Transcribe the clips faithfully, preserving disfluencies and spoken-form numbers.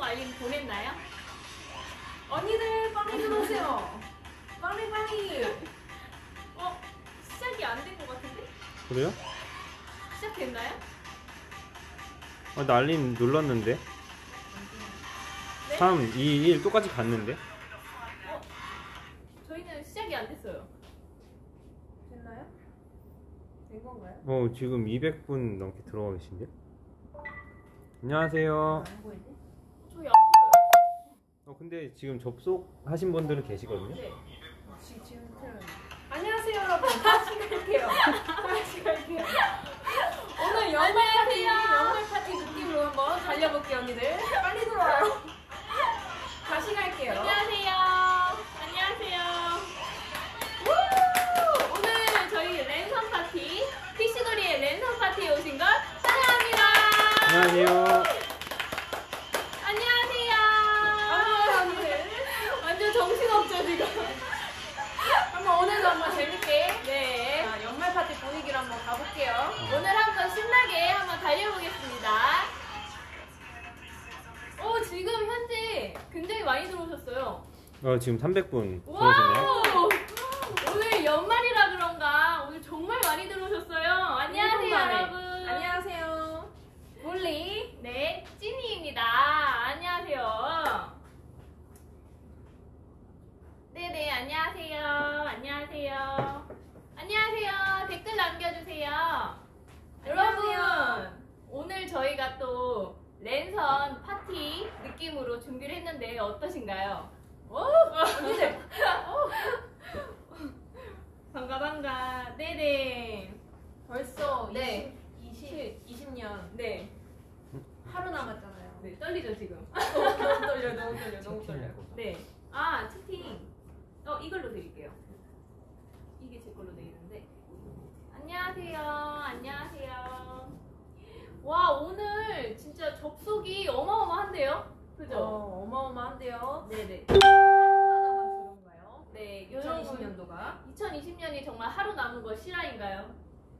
알림 보냈나요? 언니들 빨리 들어오세요. 빨리 빨리. 어? 시작이 안 된 것 같은데? 그래요? 시작됐나요? 아, 나 알림 눌렀는데. 네? 삼, 이, 일 똑같이 갔는데. 어? 저희는 시작이 안 됐어요. 됐나요? 된 건가요? 어, 지금 이백 분 넘게 들어가 계신데. 안녕하세요. 안 보이네. 저희 안 보여요. 어, 근데 지금 접속하신 분들은 계시거든요. 네. 지금 지금 틀어요. 안녕하세요 여러분. 다시 갈게요. 다시 갈게요. 오늘 연말 파티, 연말 파티 느낌으로 한번 달려볼게요 언니들. 빨리 들어와요. 다시 갈게요. 안녕하세요. 안녕하세요. 우! 오늘 저희 랜선 파티, 피시돌이의 랜선 파티에 오신 걸 환영합니다. 안녕하세요. 안녕하세요. 안녕하세요 언니들. 완전 정신없죠 지금. 한번 오늘도 한번 재밌게 네. 자, 연말 파티 분위기로 한번 가볼게요. 오늘 한번 신나게 한번 달려보겠습니다. 오, 지금 현재 굉장히 많이 들어오셨어요. 어, 지금 삼백 분 들어오셨네요. 와우! 오늘 연말이라 그런가 오늘 정말 많이 들어오셨어요. 안녕하세요, 일본말에. 여러분. 안녕하세요. 몰리. 네, 찐이입니다. 안녕하세요. 네네, 안녕하세요. 안녕하세요. 안녕하세요. 댓글 남겨주세요. 여러분, 안녕하세요. 오늘 저희가 또 랜선 파티 느낌으로 준비를 했는데 어떠신가요? 오, 언니들. 반가 반가. 네네. 벌써 네. 이십, 이십 년 네. 하루 남았잖아요. 네, 떨리죠 지금. 너무 떨려, 너무 떨려, 너무 떨려. 네. 아, 채팅. 어, 이걸로 드릴게요. 이게 제 걸로 돼 있는데. 안녕하세요. 안녕하세요. 와, 오늘 진짜 접속이 어마어마한데요? 그죠? 어, 어마어마한데요. 네네. 하루 남아서 그런가요? 네, 이천이십 년도가 이천이십 년이 정말 하루 남은 거 실화인가요?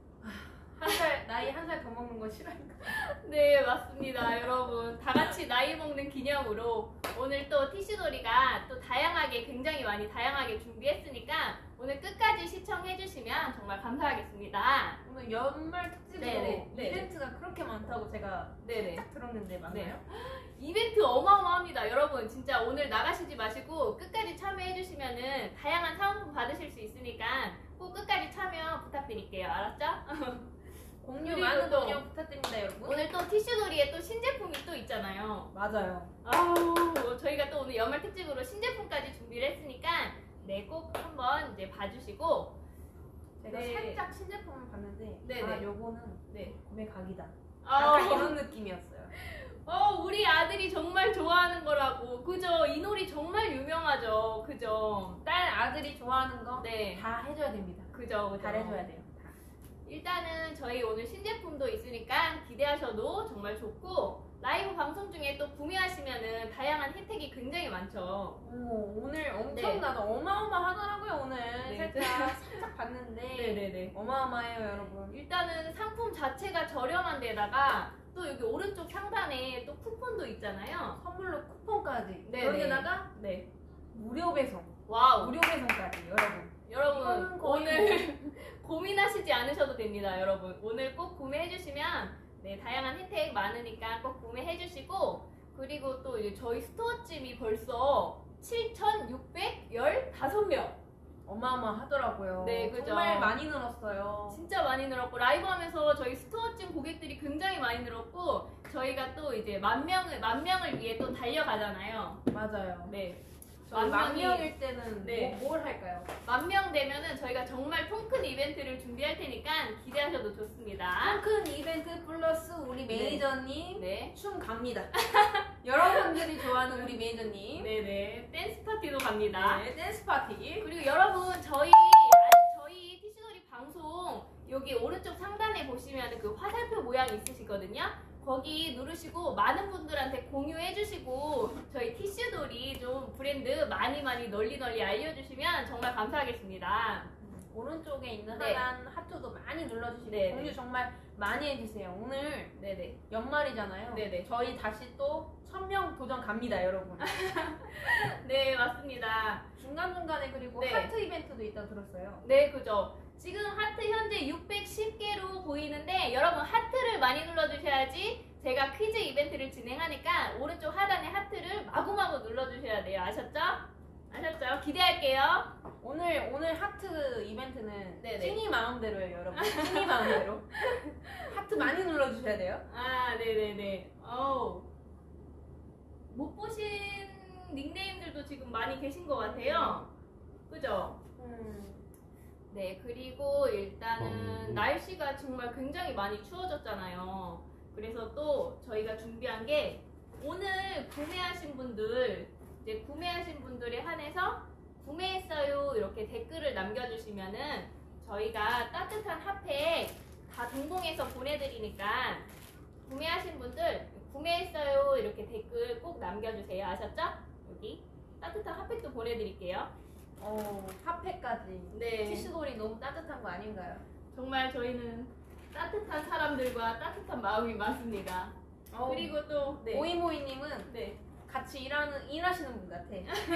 한 살 나이 한 살 더 먹는 거 싫어하니까. 네, 맞습니다. 여러분, 다 같이 나이 먹는 기념으로 오늘 또 티슈돌이가 또 다양하게, 굉장히 많이 다양하게 준비했으니까 오늘 끝까지 시청해주시면 정말 감사하겠습니다. 오늘 연말 특집으로 네네, 네네. 이벤트가 그렇게 많다고 제가 네네. 딱 들었는데 맞나요? 이벤트 어마어마합니다. 여러분, 진짜 오늘 나가시지 마시고 끝까지 참여해주시면은 다양한 사은품 받으실 수 있으니까 꼭 끝까지 참여 부탁드릴게요. 알았죠? 공유 그리고 많은 또 공유 부탁드립니다 여러분. 오늘 또 티슈돌이의 또 신제품이 또 있잖아요. 맞아요. 아우, 저희가 또 오늘 연말 특집으로 신제품까지 준비를 했으니까 네, 꼭 한번 이제 봐주시고. 제가 네. 살짝 신제품을 봤는데 네네. 아 요거는 네. 구매 각이다. 아, 약간 이런 느낌이었어요. 어, 우리 아들이 정말 좋아하는 거라고. 그죠? 이 놀이 정말 유명하죠. 그죠? 딸 아들이 좋아하는 거 다 네. 해줘야 됩니다. 그죠? 그죠? 잘해줘야 돼요. 다. 일단은 저희 오늘 신제품도 있으니까 기대하셔도 정말 좋고, 라이브 방송 중에 또 구매하시면은 다양한 혜택이 굉장히 많죠. 오, 오늘 엄청나다. 어마어마하더라고요 오늘. 네. 살짝 살짝 봤는데 네네네. 어마어마해요 여러분. 일단은 상품 자체가 저렴한 데다가 또 여기 오른쪽 상단에 또 쿠폰도 있잖아요. 선물로 쿠폰까지. 네네. 여기다가 네. 무료 배송. 와우. 무료 배송까지 여러분. 여러분, 이거는 거의 오늘 고민하시지 않으셔도 됩니다. 여러분, 오늘 꼭 구매해주시면 네, 다양한 혜택 많으니까 꼭 구매해주시고, 그리고 또 이제 저희 스토어집이 벌써 칠천육백십오 명. 어마어마하더라고요. 네, 그죠. 정말 많이 늘었어요. 진짜 많이 늘었고, 라이브 하면서 저희 스토어집 고객들이 굉장히 많이 늘었고, 저희가 또 이제 만 명을, 만 명을 위해 또 달려가잖아요. 맞아요. 네. 저희 만 만명이- 명일 때는 네. 뭐, 뭘 할까요? 만 명 되면은 저희가 정말 통큰 이벤트를 준비할 테니까 기대하셔도 좋습니다. 큰 이벤트 플러스 우리 매니저님 네. 춤 갑니다. 여러분들이 좋아하는 우리 매니저님. 네네. 댄스 파티도 갑니다. 네, 댄스 파티. 그리고 여러분, 저희, 아, 저희 티슈돌이 방송 여기 오른쪽 상단에 보시면 그 화살표 모양이 있으시거든요. 거기 누르시고 많은 분들한테 공유해주시고 저희 티슈돌이 좀 브랜드 많이 많이 널리 널리 알려주시면 정말 감사하겠습니다. 오른쪽에 있는 네. 하단 하트도 많이 눌러주시고 네, 공유 네. 정말 많이 해주세요. 오늘 네네. 연말이잖아요. 네네. 저희 다시 또 천 명 도전 갑니다, 여러분. 네, 맞습니다. 중간중간에 그리고 네. 하트 이벤트도 있다고 들었어요. 네, 그죠. 지금 하트 현재 육백십 개로 보이는데 여러분 하트를 많이 눌러주셔야지 제가 퀴즈 이벤트를 진행하니까 오른쪽 하단에 하트를 마구마구 눌러주셔야 돼요. 아셨죠? 아셨죠? 기대할게요. 오늘 오늘 하트 이벤트는 네네. 찐이 마음대로예요, 여러분. 찐이 마음대로. 하트 많이 눌러주셔야 돼요. 아, 네네네. 어우. 못 보신 닉네임들도 지금 많이 계신 것 같아요. 그죠? 음. 네, 그리고 일단은 어. 날씨가 정말 굉장히 많이 추워졌잖아요. 그래서 또 저희가 준비한 게 오늘 구매하신 분들, 이제 구매하신 분들에 한해서 구매했어요 이렇게 댓글을 남겨주시면은 저희가 따뜻한 핫팩 다 동봉해서 보내드리니까 구매하신 분들 구매했어요 이렇게 댓글 꼭 남겨주세요. 아셨죠? 여기 따뜻한 핫팩도 보내드릴게요. 어, 핫팩까지. 네. 티슈돌이 너무 따뜻한 거 아닌가요? 정말 저희는 따뜻한 사람들과 따뜻한 마음이 많습니다. 어, 그리고 또 네. 오이모이님은 네. 같이 일하는 일하시는 분 같아.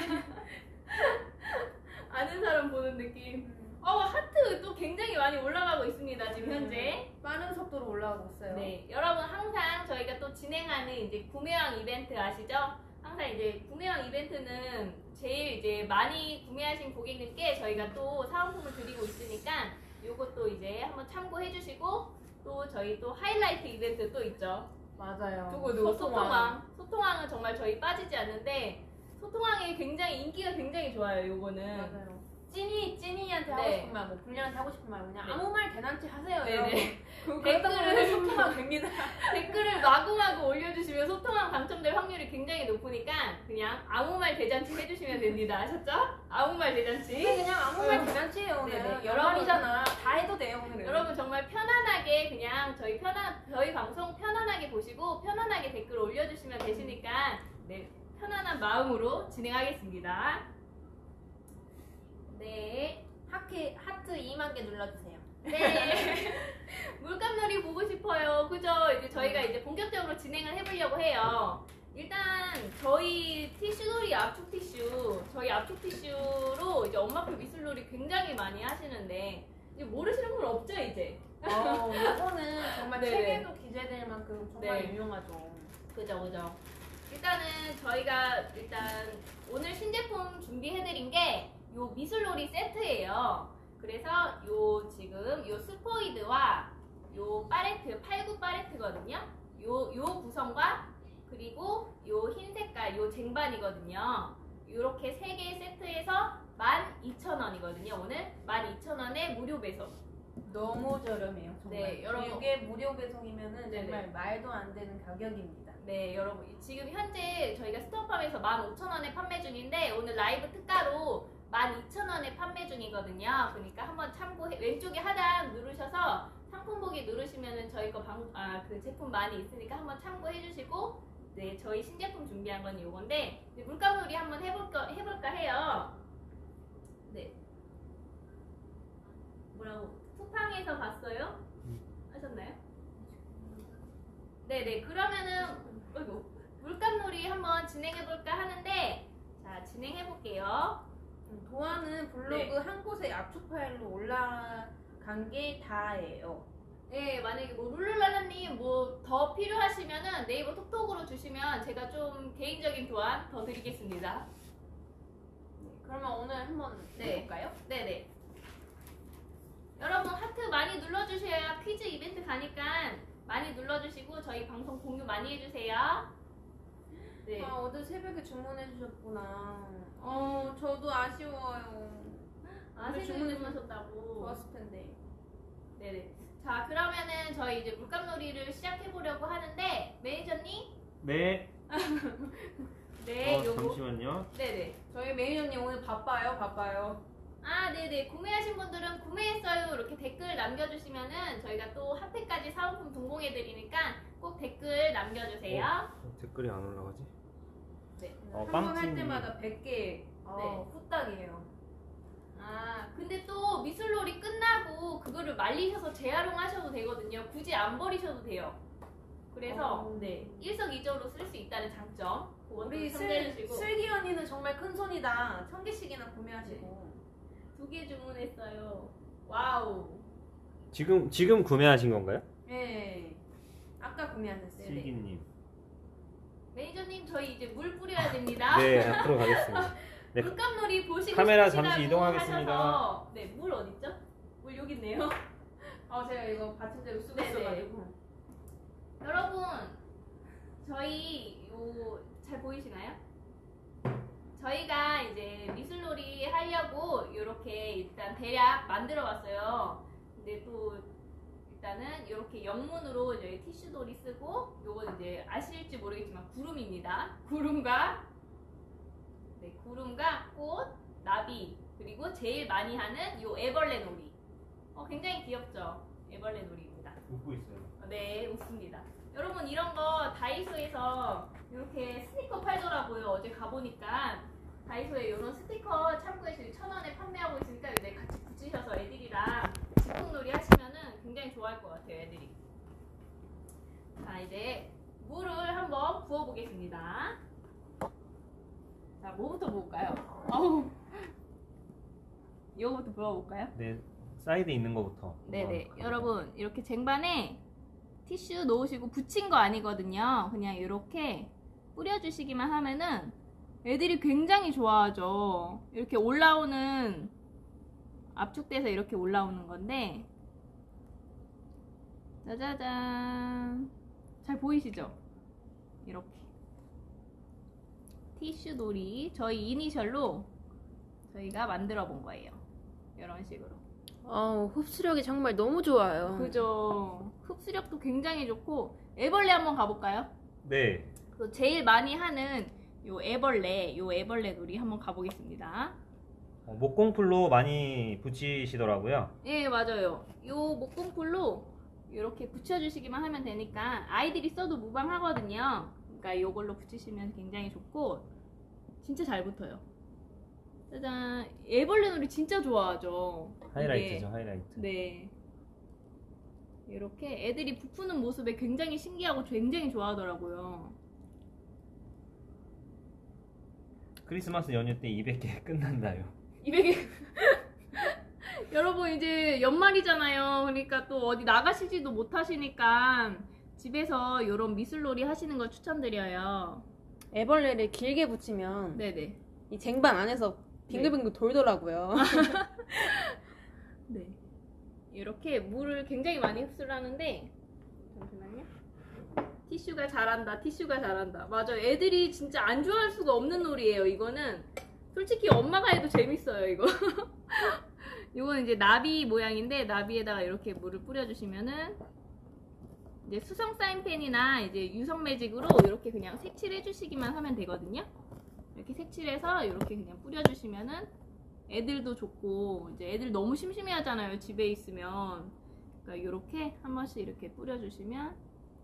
아는 사람 보는 느낌. 어, 하트 또 굉장히 많이 올라가고 있습니다. 지금 현재. 빠른 속도로 올라가고 있어요. 네, 여러분 항상 저희가 또 진행하는 이제 구매왕 이벤트 아시죠? 항상 이제 구매왕 이벤트는 제일 이제 많이 구매하신 고객님께 저희가 또 사은품을 드리고 있으니까 요것도 이제 한번 참고해 주시고 또 저희 또 하이라이트 이벤트 또 있죠. 맞아요. 누구 누구 소통왕. 소통왕은 정말 저희 빠지지 않는데 소통왕이 굉장히 인기가 굉장히 좋아요. 요거는. 맞아요. 찐이 찐이한테 하고 네. 싶은 말, 뭐 불리한테 하고 싶은 말 그냥 네. 아무 말 대잔치 하세요. 네네. 여러분. 그- 그러다 보면 댓글을- 소통하면 됩니다. 댓글을 마구마구 올려주시면 소통왕 당첨될 확률이 굉장히 높으니까 그냥 아무 말 대잔치 해주시면 됩니다. 아셨죠? 아무 말 대잔치. 그냥 아무 말 대잔치예요 오늘. 네네. 연말이잖아. 다 해도 돼요 오늘은. 여러분 정말 편안하게 그냥 저희 편안 저희 방송 편안하게 보시고 편안하게 댓글 올려주시면 되시니까 네 편안한 마음으로 진행하겠습니다. 네. 하트 하트 이만 개 눌러주세요. 네. 물감놀이 보고 싶어요. 그죠? 이제 저희가 이제 본격적으로 진행을 해보려고 해요. 일단 저희 티슈놀이 압축 티슈, 저희 압축 티슈로 이제 엄마표 미술놀이 굉장히 많이 하시는데 이제 모르시는 분 없죠 이제? 어, 이거는 정말 네네. 책에도 기재될 만큼 정말 네. 유용하죠. 그죠, 그죠. 일단은 저희가 일단 오늘 신제품 준비해드린 게 요 미술놀이 세트예요. 그래서 요 지금 요 스포이드와 요 팔레트, 팔구 팔레트거든요. 요, 요 구성과 그리고 요 흰 색깔, 요 쟁반이거든요. 요렇게 세 개의 세트에서 만 이천 원이거든요. 오늘 만 이천 원에 무료 배송. 너무 저렴해요. 정말. 네, 여러분. 이게 무료 배송이면은 네네. 정말 말도 안 되는 가격입니다. 네, 여러분. 지금 현재 저희가 스토어팜에서 만 오천 원에 판매 중인데 오늘 라이브 특가로 만 이천 원에 판매 중이거든요. 그러니까 한번 참고해. 왼쪽에 하단 누르셔서 상품 보기 누르시면은 저희 거 방, 아, 그 제품 많이 있으니까 한번 참고해 주시고 네, 저희 신제품 준비한 건 요건데 이제 물감놀이 한번 해볼까, 해볼까 해요. 네. 뭐라고? 쿠팡에서 봤어요? 하셨나요? 네네. 그러면은 어이구, 물감놀이 한번 진행해볼까 하는데 자, 진행해볼게요. 음, 도안은 블로그 네. 한 곳에 압축 파일로 올라간 게 다예요. 네, 만약에 뭐 룰루랄라님 뭐 더 필요하시면은 네이버 톡톡으로 주시면 제가 좀 개인적인 교환 더 드리겠습니다. 네, 그러면 오늘 한번 네. 해볼까요? 네네. 여러분 하트 많이 눌러주셔야 퀴즈 이벤트 가니까 많이 눌러주시고 저희 방송 공유 많이 해주세요. 네. 아, 어제 새벽에 주문해 주셨구나. 어, 저도 아쉬워요. 아, 오늘 주문해 주문해 주셨다고. 좋았을 텐데. 네네. 자, 그러면은 저희 이제 물감놀이를 시작해보려고 하는데 매니저님? 네. 네, 어, 요거. 잠시만요. 네네. 저희 매니저님 오늘 바빠요, 바빠요. 아, 네네. 구매하신 분들은 구매했어요. 이렇게 댓글 남겨주시면은 저희가 또 핫팩까지 사은품 동봉해드리니까 꼭 댓글 남겨주세요. 어, 댓글이 안 올라가지? 네. 어, 한 번 할 빵찜님. 때마다 백 개 어, 네. 후딱이에요. 아, 근데 또 미술놀이 끝나고 그거를 말리셔서 재활용하셔도 되거든요. 굳이 안 버리셔도 돼요. 그래서 어. 네, 일석이조로 쓸 수 있다는 장점. 그것도 우리 슬, 참고해주시고. 슬기 언니는 정말 큰 손이다. 천 개씩이나 구매하시고. 두 개 주문했어요. 와우. 지금 지금 구매하신 건가요? 네. 아까 구매하셨어요. 네네. 슬기님. 매니저님 저희 이제 물 뿌려야 됩니다. 네, 앞으로 가겠습니다. 네. 물감놀이 보시고 카메라 싶으시다고 잠시 이동하겠습니다. 하셔서 네, 물 어딨죠? 물 여기 있네요. 어, 제가 이거 받침대로 쓰고 네네. 있어가지고. 여러분 저희 요 잘 보이시나요? 저희가 이제 미술놀이 하려고 이렇게 일단 대략 만들어 봤어요. 근데 또 일단은 이렇게 영문으로 저희 티슈놀이 쓰고 요건 이제 아실지 모르겠지만 구름입니다. 구름과 네, 구름과 꽃, 나비 그리고 제일 많이 하는 요 애벌레 놀이. 어, 굉장히 귀엽죠? 애벌레 놀이입니다. 웃고 있어요. 네, 웃습니다. 여러분 이런 거 다이소에서 이렇게 스티커 팔더라고요. 어제 가보니까 다이소에 이런 스티커 참고해서 천 원에 판매하고 있으니까 이제 같이 붙이셔서 애들이랑 직통놀이 하시면은 굉장히 좋아할 것 같아요, 애들이. 자, 이제 물을 한번 부어보겠습니다. 자, 뭐부터 부을까요? 어우, 이거부터 부어볼까요? 네, 사이드에 있는 거부터. 네네. 한번 여러분 이렇게 쟁반에 티슈 놓으시고 붙인 거 아니거든요. 그냥 이렇게 뿌려주시기만 하면은 애들이 굉장히 좋아하죠. 이렇게 올라오는 압축돼서 이렇게 올라오는 건데 짜자잔 잘 보이시죠? 이렇게 티슈 놀이 저희 이니셜로 저희가 만들어 본 거예요. 이런 식으로. 어, 흡수력이 정말 너무 좋아요. 그죠. 흡수력도 굉장히 좋고 애벌레 한번 가볼까요? 네. 그 제일 많이 하는 요 애벌레, 요 애벌레 놀이 한번 가보겠습니다. 어, 목공풀로 많이 붙이시더라고요. 예, 맞아요. 요 목공풀로 이렇게 붙여주시기만 하면 되니까 아이들이 써도 무방하거든요. 그러니까 요걸로 붙이시면 굉장히 좋고 진짜 잘 붙어요. 짜잔. 애벌레 놀이 진짜 좋아하죠. 하이라이트죠, 이게. 하이라이트. 네. 이렇게 애들이 부푸는 모습에 굉장히 신기하고 굉장히 좋아하더라고요. 크리스마스 연휴 때 이백 개 끝난다요. 이백 개. 여러분 이제 연말이잖아요. 그러니까 또 어디 나가시지도 못하시니까 집에서 이런 미술놀이 하시는 걸 추천드려요. 애벌레를 길게 붙이면 네네. 이 쟁반 안에서 빙글빙글 돌더라고요. 네. 이렇게 물을 굉장히 많이 흡수를 하는데 잠시만요. 티슈가 잘한다. 티슈가 잘한다. 맞아요. 애들이 진짜 안 좋아할 수가 없는 놀이에요. 이거는 솔직히 엄마가 해도 재밌어요. 이거. 이거는 이제 나비 모양인데 나비에다가 이렇게 물을 뿌려주시면은 이제 수성 사인펜이나 이제 유성 매직으로 이렇게 그냥 색칠해 주시기만 하면 되거든요. 이렇게 색칠해서 이렇게 그냥 뿌려주시면은 애들도 좋고 이제 애들 너무 심심해 하잖아요. 집에 있으면. 그러니까 이렇게 한 번씩 이렇게 뿌려주시면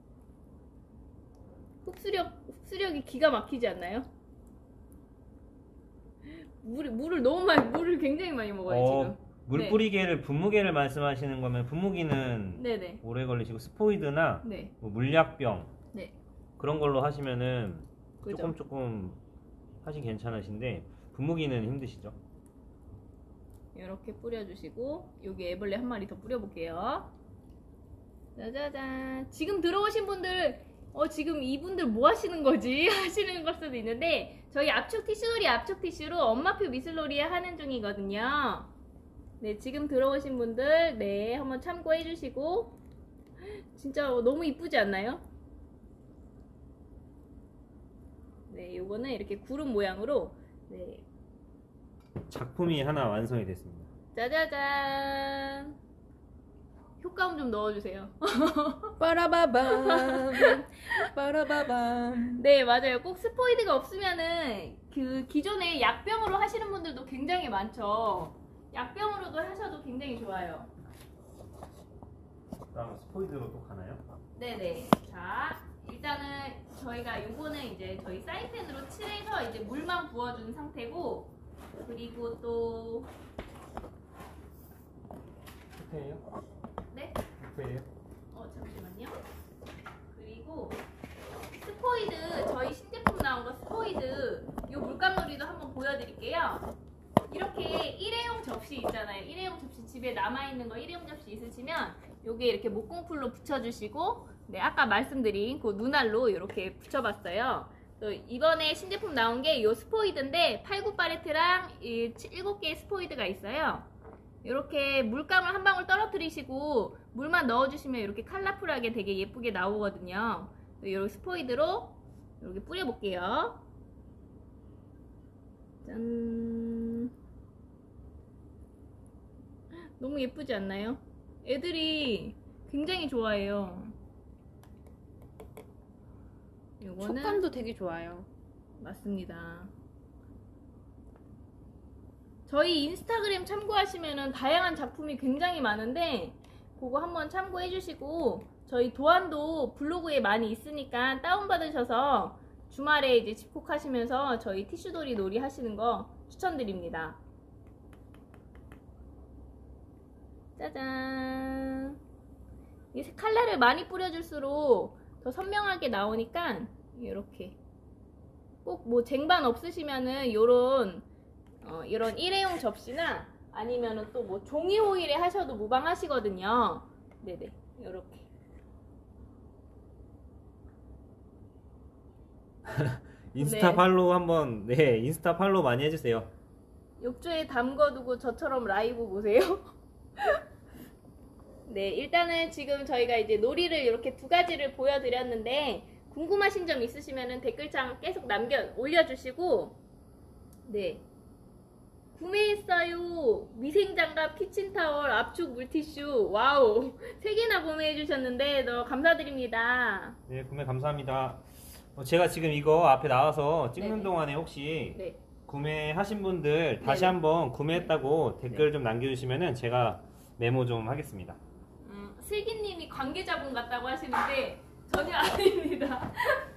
흡수력, 흡수력이 기가 막히지 않나요? 물, 물을 너무 많이, 물을 굉장히 많이 먹어요, 어, 지금. 물 네. 뿌리개를 분무개를 말씀하시는 거면 분무기는 네네. 오래 걸리시고 스포이드나 네. 뭐 물약병 네. 그런 걸로 하시면은 그죠. 조금 조금 하시 괜찮으신데 분무기는 힘드시죠? 이렇게 뿌려주시고 여기 애벌레 한 마리 더 뿌려볼게요. 짜자잔. 지금 들어오신 분들 어 지금 이분들 뭐 하시는 거지? 하시는 걸 수도 있는데 저희 압축 티슈놀이 압축 티슈로 엄마표 미술놀이 하는 중이거든요. 네, 지금 들어오신 분들 네 한번 참고해 주시고 진짜 너무 이쁘지 않나요? 네, 요거는 이렇게 구름 모양으로 네, 작품이 하나 완성이 됐습니다. 짜자잔. 효과음 좀 넣어주세요. 빠라바밤 빠라바밤. 네, 맞아요. 꼭 스포이드가 없으면은 그 기존에 약병으로 하시는 분들도 굉장히 많죠. 약병으로도 하셔도 굉장히 좋아요. 다음 스포이드로 또 가나요? 네네. 자, 일단은 저희가 요거는 이제 저희 사인펜으로 칠해서 이제 물만 부어준 상태고, 그리고 또 루프예요? 네? 루프예요? 어 잠시만요. 그리고 스포이드 저희 신제품 나온 거 스포이드 요 물감놀이도 한번 보여드릴게요. 이렇게 일회용 접시 있잖아요. 일회용 접시 집에 남아있는 거 일회용 접시 있으시면 요게 이렇게 목공풀로 붙여주시고 네 아까 말씀드린 그 눈알로 이렇게 붙여봤어요. 또 이번에 신제품 나온 게 요 스포이드인데 팔, 구 팔레트랑 이 일곱 개의 스포이드가 있어요. 이렇게 물감을 한 방울 떨어뜨리시고 물만 넣어주시면 이렇게 컬러풀하게 되게 예쁘게 나오거든요. 이 스포이드로 이렇게 뿌려볼게요. 짠. 너무 예쁘지 않나요? 애들이 굉장히 좋아해요. 요거는 촉감도 되게 좋아요. 맞습니다. 저희 인스타그램 참고하시면은 다양한 작품이 굉장히 많은데 그거 한번 참고해 주시고 저희 도안도 블로그에 많이 있으니까 다운받으셔서 주말에 이제 집콕하시면서 저희 티슈돌이 놀이 하시는 거 추천드립니다. 짜잔. 이 컬러를 많이 뿌려줄수록 더 선명하게 나오니까 이렇게 꼭 뭐 쟁반 없으시면은 요런 어, 이런 일회용 접시나 아니면은 또 뭐 종이 호일에 하셔도 무방하시거든요. 네네 요렇게 인스타 네. 팔로우 한번 네 인스타 팔로우 많이 해주세요. 욕조에 담궈두고 저처럼 라이브 보세요. 네, 일단은 지금 저희가 이제 놀이를 이렇게 두 가지를 보여드렸는데 궁금하신 점 있으시면은 댓글창 계속 남겨 올려주시고 네 구매했어요. 미생장갑, 키친타월, 압축 물티슈 와우 세 개나 구매해주셨는데 너무 감사드립니다. 네 구매 감사합니다. 어, 제가 지금 이거 앞에 나와서 찍는 네네. 동안에 혹시 네. 구매하신 분들 다시 네네. 한번 구매했다고 댓글 좀 남겨주시면은 제가 메모 좀 하겠습니다. 음, 슬기님이 관계자분 같다고 하시는데 전혀 아닙니다.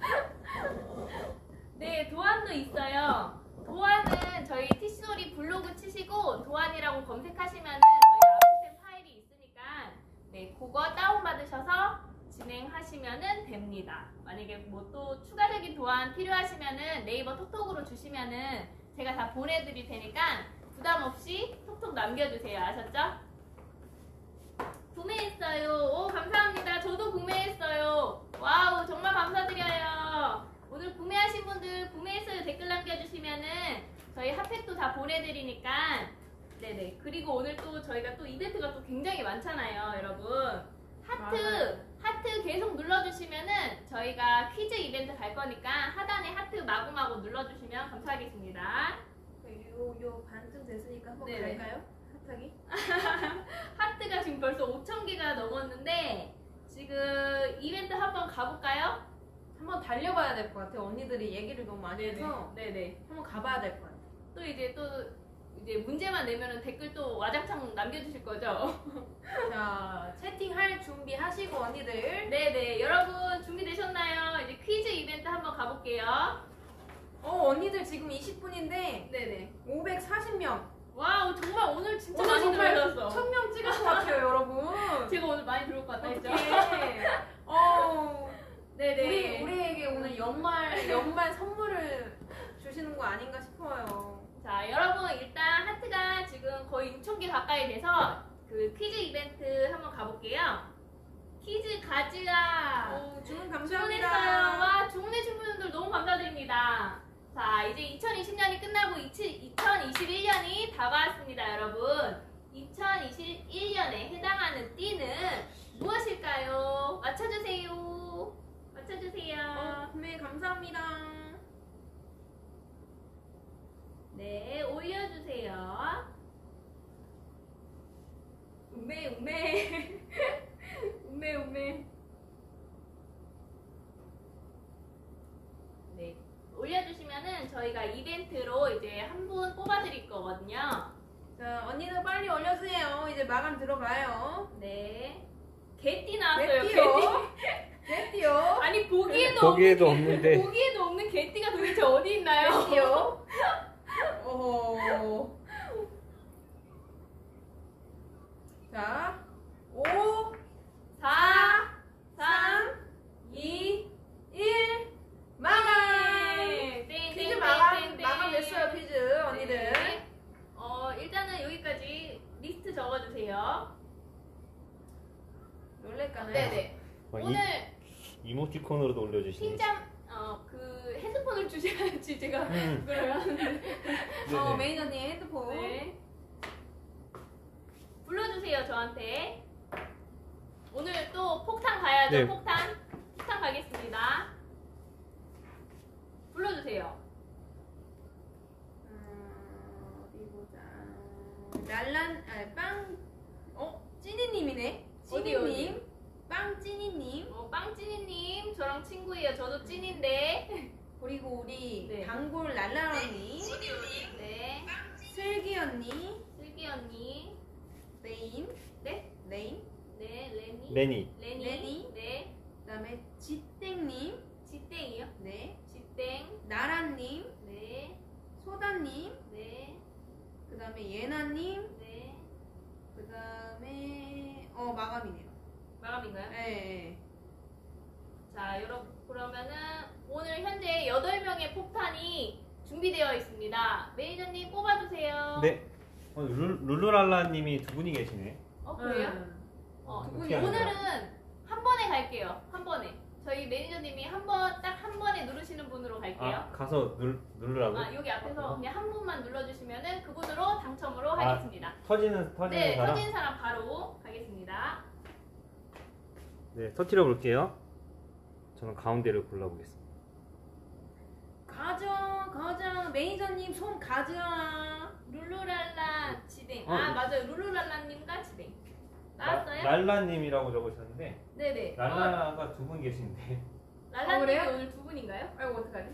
네, 도안도 있어요. 도안은 저희 티슈놀이 블로그 치시고 도안이라고 검색하시면은 저희 압축된 파일이 있으니까 네, 그거 다운받으셔서 진행하시면은 됩니다. 만약에 뭐 또 추가적인 도안 필요하시면은 네이버 톡톡으로 주시면은 제가 다 보내드릴 테니까 부담 없이 톡톡 남겨주세요. 아셨죠? 구매했어요. 오 감사합니다. 저도 구매했어요. 와우 정말 감사드려요. 오늘 구매하신 분들 구매했어요 댓글 남겨주시면은 저희 핫팩도 다 보내드리니까 네네. 그리고 오늘 또 저희가 또 이벤트가 또 굉장히 많잖아요 여러분. 하트 맞아요. 하트 계속 눌러주시면은 저희가 퀴즈 이벤트 갈 거니까 하단에 하트 마구마구 눌러주시면 감사하겠습니다. 요, 요 반쯤 됐으니까 한번 네네. 갈까요? 핫하기? 하트가 지금 벌써 오천 개가 넘었는데 지금 이벤트 한번 가볼까요? 한번 달려봐야 될 것 같아요. 언니들이 얘기를 너무 많이 해서 네네. 한번 가봐야 될 것 같아요. 또 이제 또 이제 문제만 내면은 댓글 또 와장창 남겨주실 거죠? 자, 채팅할 준비 하시고 언니들. 네네. 여러분 준비되셨나요? 이제 퀴즈 이벤트 한번 가볼게요. 어, 언니들 지금 이십 분인데 네네. 오백사십 명. 와우 정말 오늘 진짜 오늘 많이 정말 들어오셨어. 천 명 찍을 것 같아요, 여러분. 제가 오늘 많이 들어올 것 같다 했죠? 어떡해. 어, 네네. 우리, 우리에게 오늘 연말, 연말 선물을 주시는 거 아닌가 싶어요. 자 여러분 일단 하트가 지금 거의 육천 개 가까이 돼서 그 퀴즈 이벤트 한번 가볼게요. 퀴즈 가즈아 오, 주문 주문했어요. 감사합니다. 와 주문해 주신 분들 너무 감사드립니다. 자 이제 이천이십 년이 끝나고 이천이십일 년이 다가왔습니다 여러분. 이천이십일 년에 해당하는 띠는 무엇일까요? 맞춰주세요. 맞춰주세요. 어, 구매 감사합니다. 네, 올려주세요. 우메, 우메. 우메, 우메. 네, 올려주시면은 저희가 이벤트로 이제 한 분 뽑아드릴 거거든요. 자, 언니들 빨리 올려주세요. 이제 마감 들어가요. 네. 개띠 나왔어요, 개띠. 개띠요? 개띠요? 아니, 보기에도, 보기에도 없는, 개- 없는데. 보기에도 없는 개띠가 도대체 어디 있나요? 개띠요? 어허. 자, 될까요? 네네. 어, 이- 오늘 이모티콘으로도 올려주시네. 팀장 어그 핸드폰을 주셔야지 제가 음. 그걸 하는데. 어, 네네. 매니저님 핸드폰. 네. 불러주세요 저한테. 오늘 또 폭탄 가야죠. 네. 폭탄. 폭탄 가겠습니다. 불러주세요. 음, 어디 보자. 랄란, 아니, 빵, 어? 찌니님이네? 어디, 찌니님. 빵 찌니님. 어, 빵찐이님 저랑 친구예요. 저도 찐인데. 그리고 우리 네. 단골 랄라 언니. 네. 슬기 언니. 슬기 언니. 레인. 네. 레인. 네. 레니. 레니. 레니. 레니. 네. 그 다음에 지땡님. 지땡이요. 네. 지땡. 나라님. 네. 소다님. 네. 그 다음에 예나님. 네. 그 다음에, 어, 마감이네요. 마감인가요? 네. 자, 여러분 그러면은 오늘 현재 여덟 명의 폭탄이 준비되어 있습니다. 매니저님 뽑아주세요. 네. 어, 룰, 룰루랄라님이 두 분이 계시네. 어 그래요? 음. 어, 두 분이 분이 오늘은 아니라. 한 번에 갈게요. 한 번에. 저희 매니저님이 한 번 딱 한 번에 누르시는 분으로 갈게요. 아, 가서 눌, 누르라고? 아, 여기 앞에서 그냥 한 분만 눌러주시면은 그분으로 당첨으로 아, 하겠습니다. 터지는, 터지는 네, 사람? 터진 사람 바로 가겠습니다. 네, 터트려 볼게요. 저는 가운데를 골라보겠습니다. 가자, 가자. 매니저님 손 가자. 룰루랄라 지댕. 어, 아 네. 맞아요. 룰루랄라님과 지댕. 나왔어요? 랄라님이라고 적으셨는데, 네네. 어, 랄라가 두 분 계신데. 랄라님이 어, 그래요? 오늘 두 분인가요? 아이고, 어떡하지?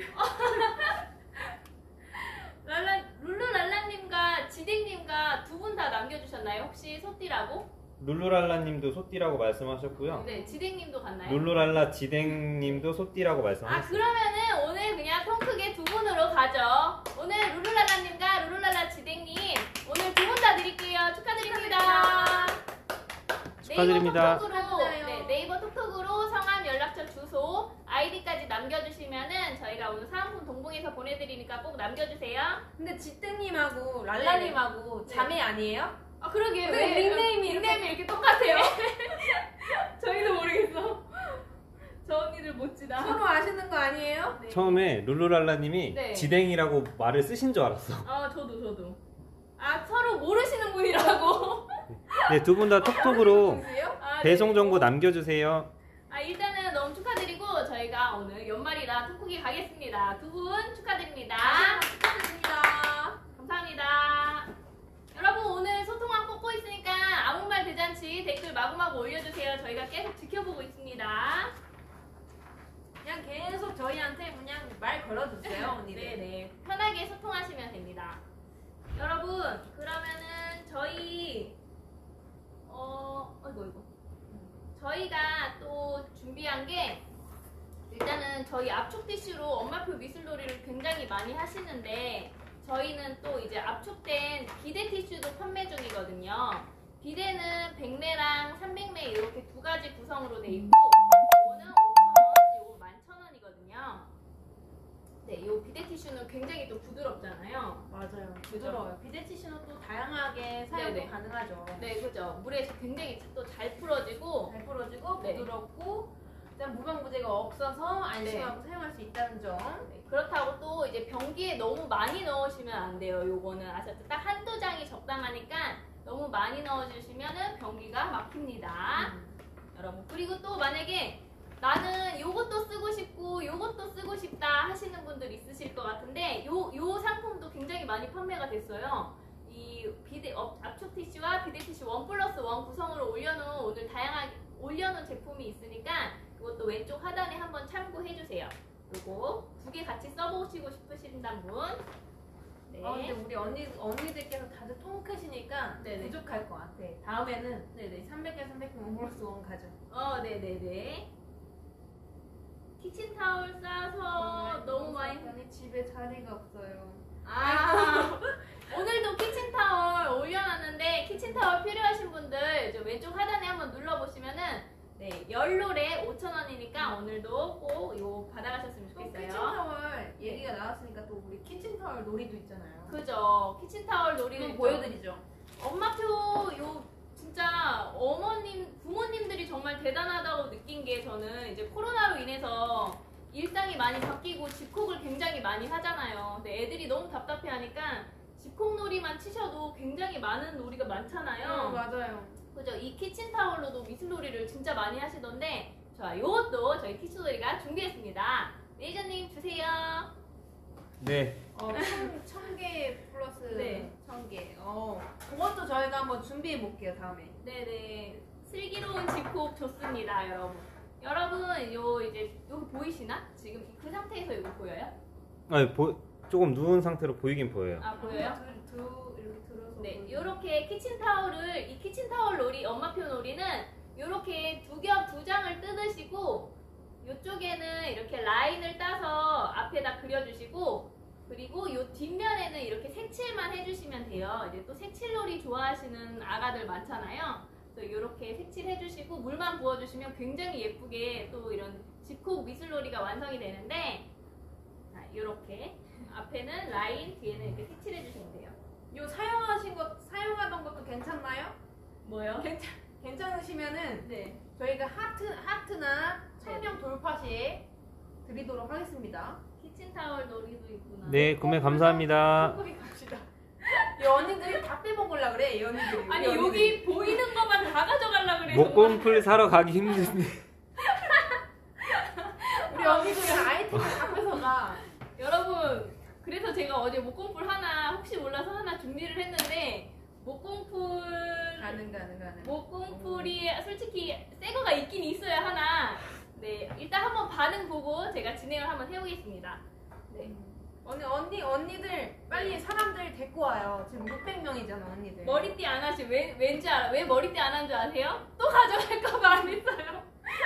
랄라 룰루랄라님과 지댕님과 두 분 다 남겨주셨나요? 혹시 소띠라고? 룰루랄라님도 소띠라고 말씀하셨고요. 네, 지댕님도 갔나요? 룰루랄라 지댕님도 소띠라고 아 말씀하셨어요. 그러면은 오늘 그냥 통 크게 두 분으로 가죠. 오늘 룰루랄라님과 룰루랄라 지댕님 오늘 두 분 다 드릴게요. 축하드립니다. 축하드립니다. 네이버 톡톡으로, 축하드려요. 네, 네이버 톡톡으로 성함, 연락처, 주소, 아이디까지 남겨주시면은 저희가 오늘 사은품 동봉해서 보내드리니까 꼭 남겨주세요. 근데 지땡님하고 랄라님하고 네. 자매 아니에요? 아 그러게요. 네, 왜 닉네임이 닉네임이 이렇게 똑같아요? 저희도 모르겠어. 저 언니들 멋지다. 서로 아시는 거 아니에요? 네. 처음에 룰루랄라님이 네. 지댕이라고 말을 쓰신 줄 알았어. 아 저도 저도. 아 서로 모르시는 분이라고. 네, 두 분 다 톡톡으로 누구세요? 아, 네. 배송 정보 남겨주세요. 아 일단은 너무 축하드리고 저희가 오늘 연말이라 톡톡이 가겠습니다. 두 분 축하드립니다. 축하드립니다. 감사합니다. 여러분 오늘 소통왕 뽑고 있으니까 아무 말 대잔치 댓글 마구마구 올려주세요. 저희가 계속 지켜보고 있습니다. 그냥 계속 저희한테 그냥 말 걸어주세요, 언니들. 네네 편하게 소통하시면 됩니다. 여러분 그러면은 저희 어 어이구 이거 저희가 또 준비한 게 일단은 저희 압축 티슈로 엄마표 미술놀이를 굉장히 많이 하시는데 저희는 또 이제 압축된 비대 티슈도 판매 중이거든요. 비대는 백 매랑 삼백 매 이렇게 두 가지 구성으로 돼 있고 이거는 오천 원, 이거 만 천 원이거든요. 네, 이 비대 티슈는 굉장히 또 부드럽잖아요. 맞아요. 부드러워요. 비대 티슈는 또 다양하게 사용도 네네. 가능하죠. 네, 그죠. 물에서 굉장히 또 잘 풀어지고 잘 풀어지고 네. 부드럽고 일단 무방부제가 없어서 안심하고 사용할 수 있다는 점. 네, 그렇다고 또 이제 변기에 너무 많이 넣으시면 안 돼요. 요거는 아셨죠? 딱 한두 장이 적당하니까 너무 많이 넣어주시면은 변기가 막힙니다. 음. 여러분 그리고 또 만약에 나는 요것도 쓰고 싶고 요것도 쓰고 싶다 하시는 분들 있으실 것 같은데 요, 요 상품도 굉장히 많이 판매가 됐어요. 이 비대 어, 압축 티슈와 비대 티슈 원 플러스 원 구성으로 올려놓은 오늘 다양하게 올려놓은 제품이 있으니까 그것도 왼쪽 하단에 한번 참고해주세요. 요거 두 개 같이 써보시고 싶으신다는 분. 네. 아, 근데 우리 언니, 언니들께서 다들 통크시니까 네네. 부족할 것 같아. 다음에는 네네 삼백 개, 삼백 개 원 플러스 원 가죠. 어, 네네네. 키친타올 싸서 너무 많이. 아니 집에 자리가 없어요. 아, 오늘도 키친타월 올려놨는데 키친타월 필요하신 분들 저 왼쪽 하단에 한번 눌러보시면은 네, 열롤에 오천 원이니까 오늘도 꼭 이거 받아가셨으면 또 좋겠어요. 키친타월 얘기가 나왔으니까 또 우리 키친타월 놀이도 있잖아요. 그죠. 키친타월 놀이도 그거 있죠. 보여드리죠. 엄마표 요 진짜 진짜 어머님, 부모님들이 정말 대단하다고 느낀 게 저는 이제 코로나로 인해서 일상이 많이 바뀌고 집콕을 굉장히 많이 하잖아요. 근데 애들이 너무 답답해 하니까 집콕놀이만 치셔도 굉장히 많은 놀이가 많잖아요. 음, 맞아요. 그죠? 이 키친타월로도 미술놀이를 진짜 많이 하시던데 자, 요것도 저희 키친놀이가 준비했습니다. 레이저님 주세요. 네. 어, 천 개 플러스 네. 천 개. 어, 그것도 저희가 한번 준비해 볼게요 다음에. 네네. 슬기로운 집콕 좋습니다, 여러분. 여러분, 요 이제 여기 보이시나? 지금 그 상태에서 이거 보여요? 아니, 보, 조금 누운 상태로 보이긴 보여요. 아, 보여요? 들, 들, 이렇게 들어서. 네, 보이는. 요렇게 키친타월을, 이 키친타월 놀이, 엄마표 놀이는 요렇게 두 겹, 두 장을 뜯으시고 요쪽에는 이렇게 라인을 따서 앞에다 그려주시고 그리고 요 뒷면에는 이렇게 색칠만 해주시면 돼요. 이제 또 색칠놀이 좋아하시는 아가들 많잖아요. 그래서 이렇게 색칠해주시고 물만 부어주시면 굉장히 예쁘게 또 이런 집콕 미술놀이가 완성이 되는데 자, 이렇게 앞에는 라인, 뒤에는 이렇게 색칠해주시면 돼요. 요 사용하신 것 사용하던 것도 괜찮나요? 뭐요? 괜찮 괜찮으시면은 네. 저희가 하트 하트나 천명 돌파시에 드리도록 하겠습니다. 키친타월 놀이도 있구나. 네, 구매 감사합니다. 소리 갑시다. 이 언니들이 다 빼먹으려 그래, 이 언니들이. 아니 우리 여기 보이는 것만 다 가져가려 그래. 목공풀 사러 가기 힘든데. 우리 언니들이 아이템을 다 뺏어가. 여러분, 그래서 제가 어제 목공풀 하나 혹시 몰라서 하나 준비를 했는데 목공풀 가능 가능 가능. 목공풀이 솔직히 새 거가 있긴 있어요 하나. 네, 일단 한번 반응 보고 제가 진행을 한번 해보겠습니다. 네. 언니 언니 언니들 빨리 사람들 데리고 와요. 지금 육백 명이잖아 언니들. 머리띠 안 하시 왜 왠지 알아? 왜 머리띠 안 한 줄 아세요? 또 가져갈까봐 안 했어요.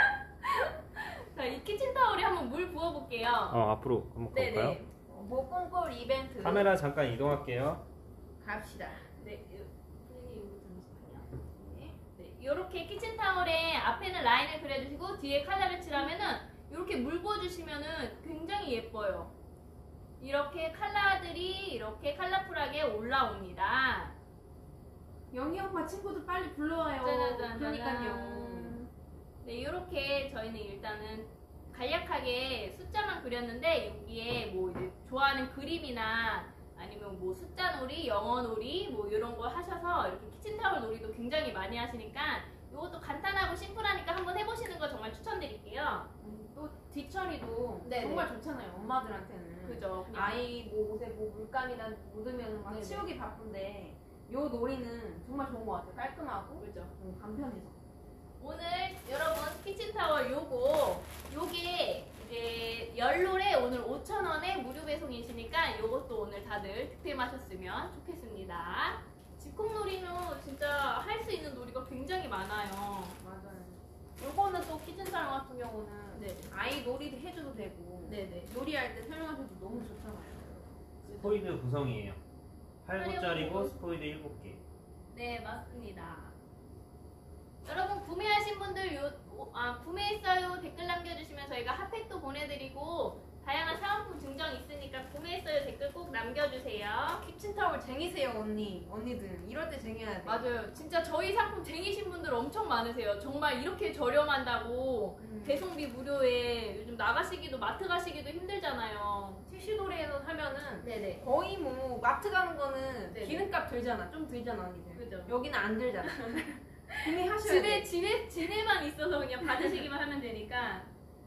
자, 이 키친타월에 한번 물 부어볼게요. 어, 앞으로 한번 가볼까요? 네네. 목공골 이벤트. 카메라 잠깐 이동할게요. 갑시다. 네, 요- 선생님 이거 잠시만요. 네, 네, 이렇게 키친타월에 앞에는 라인을 그려주시고 뒤에 칼라를 칠하면은 이렇게 물 부어주시면은 굉장히 예뻐요. 이렇게 칼라들이 이렇게 컬러풀하게 올라옵니다. 영희 오빠 친구들 빨리 불러와요. 짜자잔. 그러니까요. 네, 이렇게 저희는 일단은 간략하게 숫자만 그렸는데 여기에 뭐 이제 좋아하는 그림이나 아니면 뭐 숫자 놀이, 영어 놀이 뭐 이런 거 하셔서 이렇게 키친타월 놀이도 굉장히 많이 하시니까 이것도 간단하고 심플하니까 한번 해보시는 거 정말 추천드릴게요. 음, 또 뒤처리도 네네. 정말 좋잖아요. 엄마들한테는. 그죠? 그냥 아이 뭐 옷에 뭐 물감이나 묻으면 막 네네. 치우기 바쁜데 요 놀이는 정말 좋은 것 같아요. 깔끔하고 그죠? 음, 간편해서. 오늘 여러분 키친타월 요거 요게 이제 열롤에 오늘 오천 원에 무료 배송이시니까 요것도 오늘 다들 득템하셨으면 좋겠습니다. 집콕놀이는 진짜 할 수 있는 놀이가 굉장히 많아요. 맞아요. 요거는 또 키친타월 같은 경우는 네. 아이 놀이도 해줘도 되고 네네. 놀이할 때 설명해줘도 너무 좋잖아요. 스포이드 구성이에요. 팔 구짜리고 활용도- 스포이드 일곱 개. 네, 맞습니다. 여러분 구매하신 분들 요, 오- 아, 구매했어요 댓글 남겨주시면 저희가 핫팩도 보내드리고 다양한 사은품 증정 있으니까 구매했어요 댓글 꼭 남겨주세요. 키친타월 쟁이세요 언니. 언니들 이럴 때 쟁여야 돼. 맞아요. 진짜 저희 상품 쟁이신 분들 엄청 많으세요. 정말 이렇게 저렴한다고 음. 배송비 무료에 요즘 나가시기도 마트 가시기도 힘들잖아요. 티슈놀이에서 사면은 네네. 거의 뭐 마트 가는 거는 네네. 기름값 들잖아. 좀 들잖아 언니들. 그죠. 여기는 안 들잖아. 구매하셔야 집에 돼. 집에 집에만 있어서 그냥 받으시기만 하면 되니까.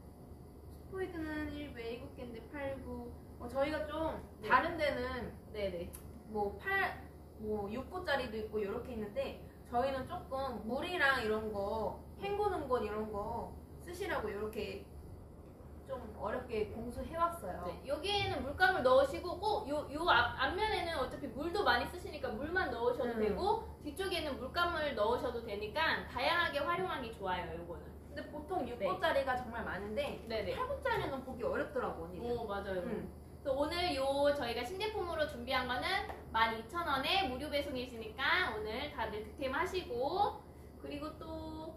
스포이드는 일 일곱 개인데 팔, 구. 어, 저희가 좀 네. 다른 데는 네네. 뭐 팔, 뭐 육 구짜리도 있고 이렇게 있는데 저희는 조금 물이랑 이런 거 헹구는 것 이런 거 쓰시라고 이렇게 좀 어렵게 공수해왔어요. 네, 여기에는 물감을 넣으시고 꼭 요 요 앞면에는 어차피 물도 많이 쓰시니까 물만 넣으셔도 음. 되고 뒤쪽에는 물감을 넣으셔도 되니까 다양하게 활용하기 좋아요. 요거는. 근데 보통 육 네. 구짜리가 정말 많은데 네네. 팔 구짜리는 보기 어렵더라고 언니들. 오 맞아요. 응. 그래서 오늘 요 저희가 신제품으로 준비한 거는 만 이천 원에 무료 배송이시니까 오늘 다들 득템하시고 그리고 또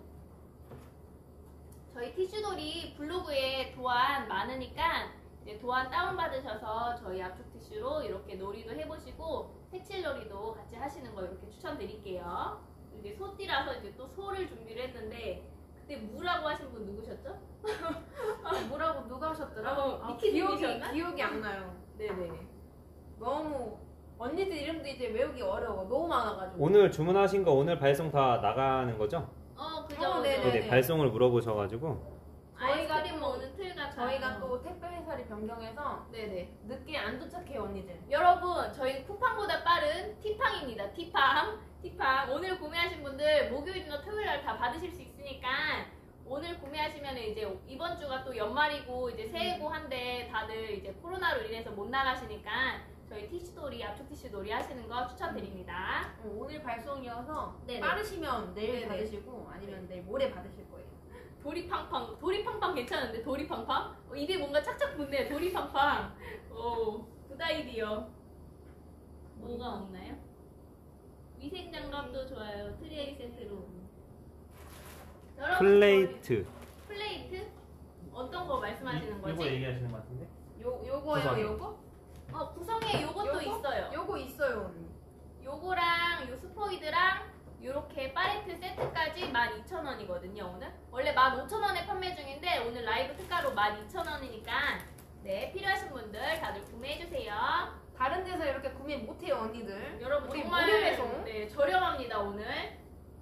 저희 티슈돌이 블로그에 도안 많으니까 이제 도안 다운받으셔서 저희 압축 티슈로 이렇게 놀이도 해보시고 색칠 놀이도 같이 하시는 거 이렇게 추천드릴게요. 이제 소띠라서 이제 또 소를 준비를 했는데 그때 무라고 하신 분 누구셨죠? 뭐라고 누가 하셨더라? 어, 아, 미키 기억이 님이셨나? 기억이 안 나요. 네네. 너무 언니들 이름도 이제 외우기 어려워. 너무 많아가지고. 오늘 주문하신 거 오늘 발송 다 나가는 거죠? 어 그죠. 어, 그죠. 네네. 네, 발송을 물어보셔가지고 저희가 아이스크림 또- 먹는 틀 같아. 저희가 또 택배 회사를 변경해서 네네. 늦게 안 도착해요 언니들. 여러분 저희 쿠팡보다 빠른 티팡입니다. 티팡. 티팡. 오늘 구매하신 분들 목요일이나 토요일날 다 받으실 수 있으니까 오늘 구매하시면 이제 이번 주가 또 연말이고 이제 새해고 한데 다들 이제 코로나로 인해서 못 나가시니까 저희 티슈놀이 압축 티슈놀이 하시는 거 추천드립니다. 어, 오늘 발송이어서 네네. 빠르시면 내일 네네. 받으시고 아니면 내일 모레 받으실 거예요. 도리팡팡. 도리팡팡 괜찮은데 도리팡팡? 어, 입에 뭔가 착착 붙네. 도리팡팡. 오, 굿 아이디어. 뭐가 없나요? 위생장갑도 좋아요. 트레이 세트로. 여러분, 플레이트. 저희 플레이트? 어떤 거 말씀하시는 이거 거지? 얘기하시는 것 같은데? 요 요거요 구성이. 요거? 어, 구성에 요것도 요거? 있어요. 요거 있어요 언니. 요거랑 요 스포이드랑 요렇게 팔레트 세트까지 만 이천 원이거든요 오늘. 원래 만 오천 원에 판매 중인데 오늘 라이브 특가로 만 이천 원이니까 네 필요하신 분들 다들 구매해주세요. 다른 데서 이렇게 구매 못해요 언니들. 여러분 우리 정말 무료 배송. 네, 저렴합니다 오늘.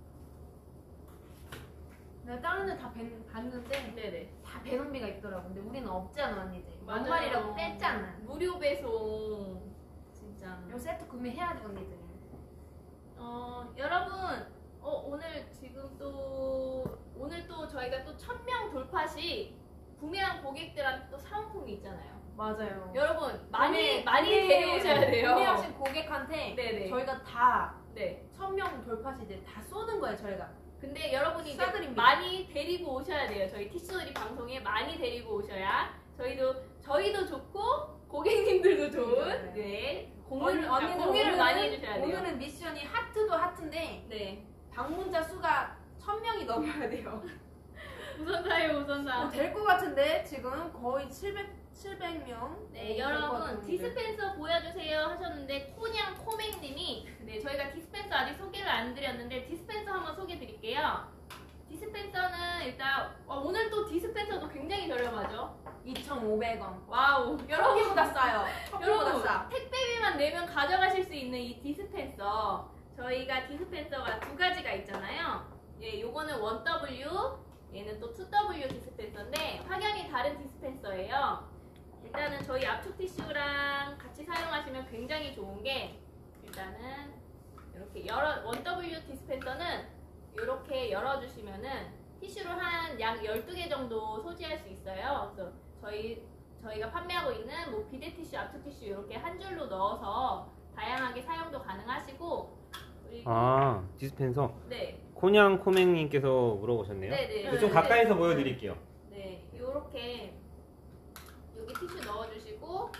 내가 다른 데 다 봤는데 네네. 다 배송비가 있더라고. 근데 우리는 없잖아 언니들. 맞아요. 연말이라고 뺐잖아. 무료 배송 진짜. 요 세트 구매해야 돼 언니들. 어 여러분 어 오늘 지금 또 오늘 또 저희가 또 천 명 돌파시 구매한 고객들한테 또 사은품이 있잖아요. 맞아요. 여러분 많이 구매- 많이 구매- 데려오셔야 돼요. 구매하신 고객한테 네네. 저희가 다 네. 천 명 돌파 시대 다 쏘는 거예요 저희가. 근데 여러분이 이제 싸드립니다. 많이 데리고 오셔야 돼요. 저희 티슈놀이 방송에 많이 데리고 오셔야 저희도 저희도 좋고 고객님들도 좋은 네. 네 언니, 공유를 언니는 공유를 오늘은- 많이 해주셔야 돼요. 오늘은 미션이 하트도 하트인데 네. 방문자 수가 천 명이 넘어야 돼요. 우선사예요 우선사. 어, 될 것 같은데 지금 거의 칠백, 칠백 명. 네, 여러분 디스펜서 보여주세요 하셨는데 코냥 코맹님이 네 저희가 디스펜서 아직 소개를 안 드렸는데 디스펜서 한번 소개드릴게요. 디스펜서는 일단 어, 오늘 또 디스펜서도 굉장히 저렴하죠. 이천오백 원. 와우 여러분 커피보다 싸요. 커피보다 여러분 싸. 택배비만 내면 가져가실 수 있는 이 디스펜서 저희가 디스펜서가 두 가지가 있잖아요. 예, 요거는 원 더블유 얘는 또 투 더블유 디스펜서인데 확연히 다른 디스펜서예요. 일단은 저희 압축 티슈랑 같이 사용하시면 굉장히 좋은 게 일단은 이렇게 열어 원 더블유 디스펜서는 이렇게 열어주시면은 티슈를 한 약 열두 개 정도 소지할 수 있어요. 그래서 저희 저희가 판매하고 있는 뭐 비데 티슈, 압축 티슈 이렇게 한 줄로 넣어서 다양하게 사용도 가능하시고 그리고 아 디스펜서. 네, 코냥 코맹님께서 물어보셨네요. 네, 네. 이거 좀 가까이서 보여드릴게요. 네, 요렇게 여기 티슈 넣어주시고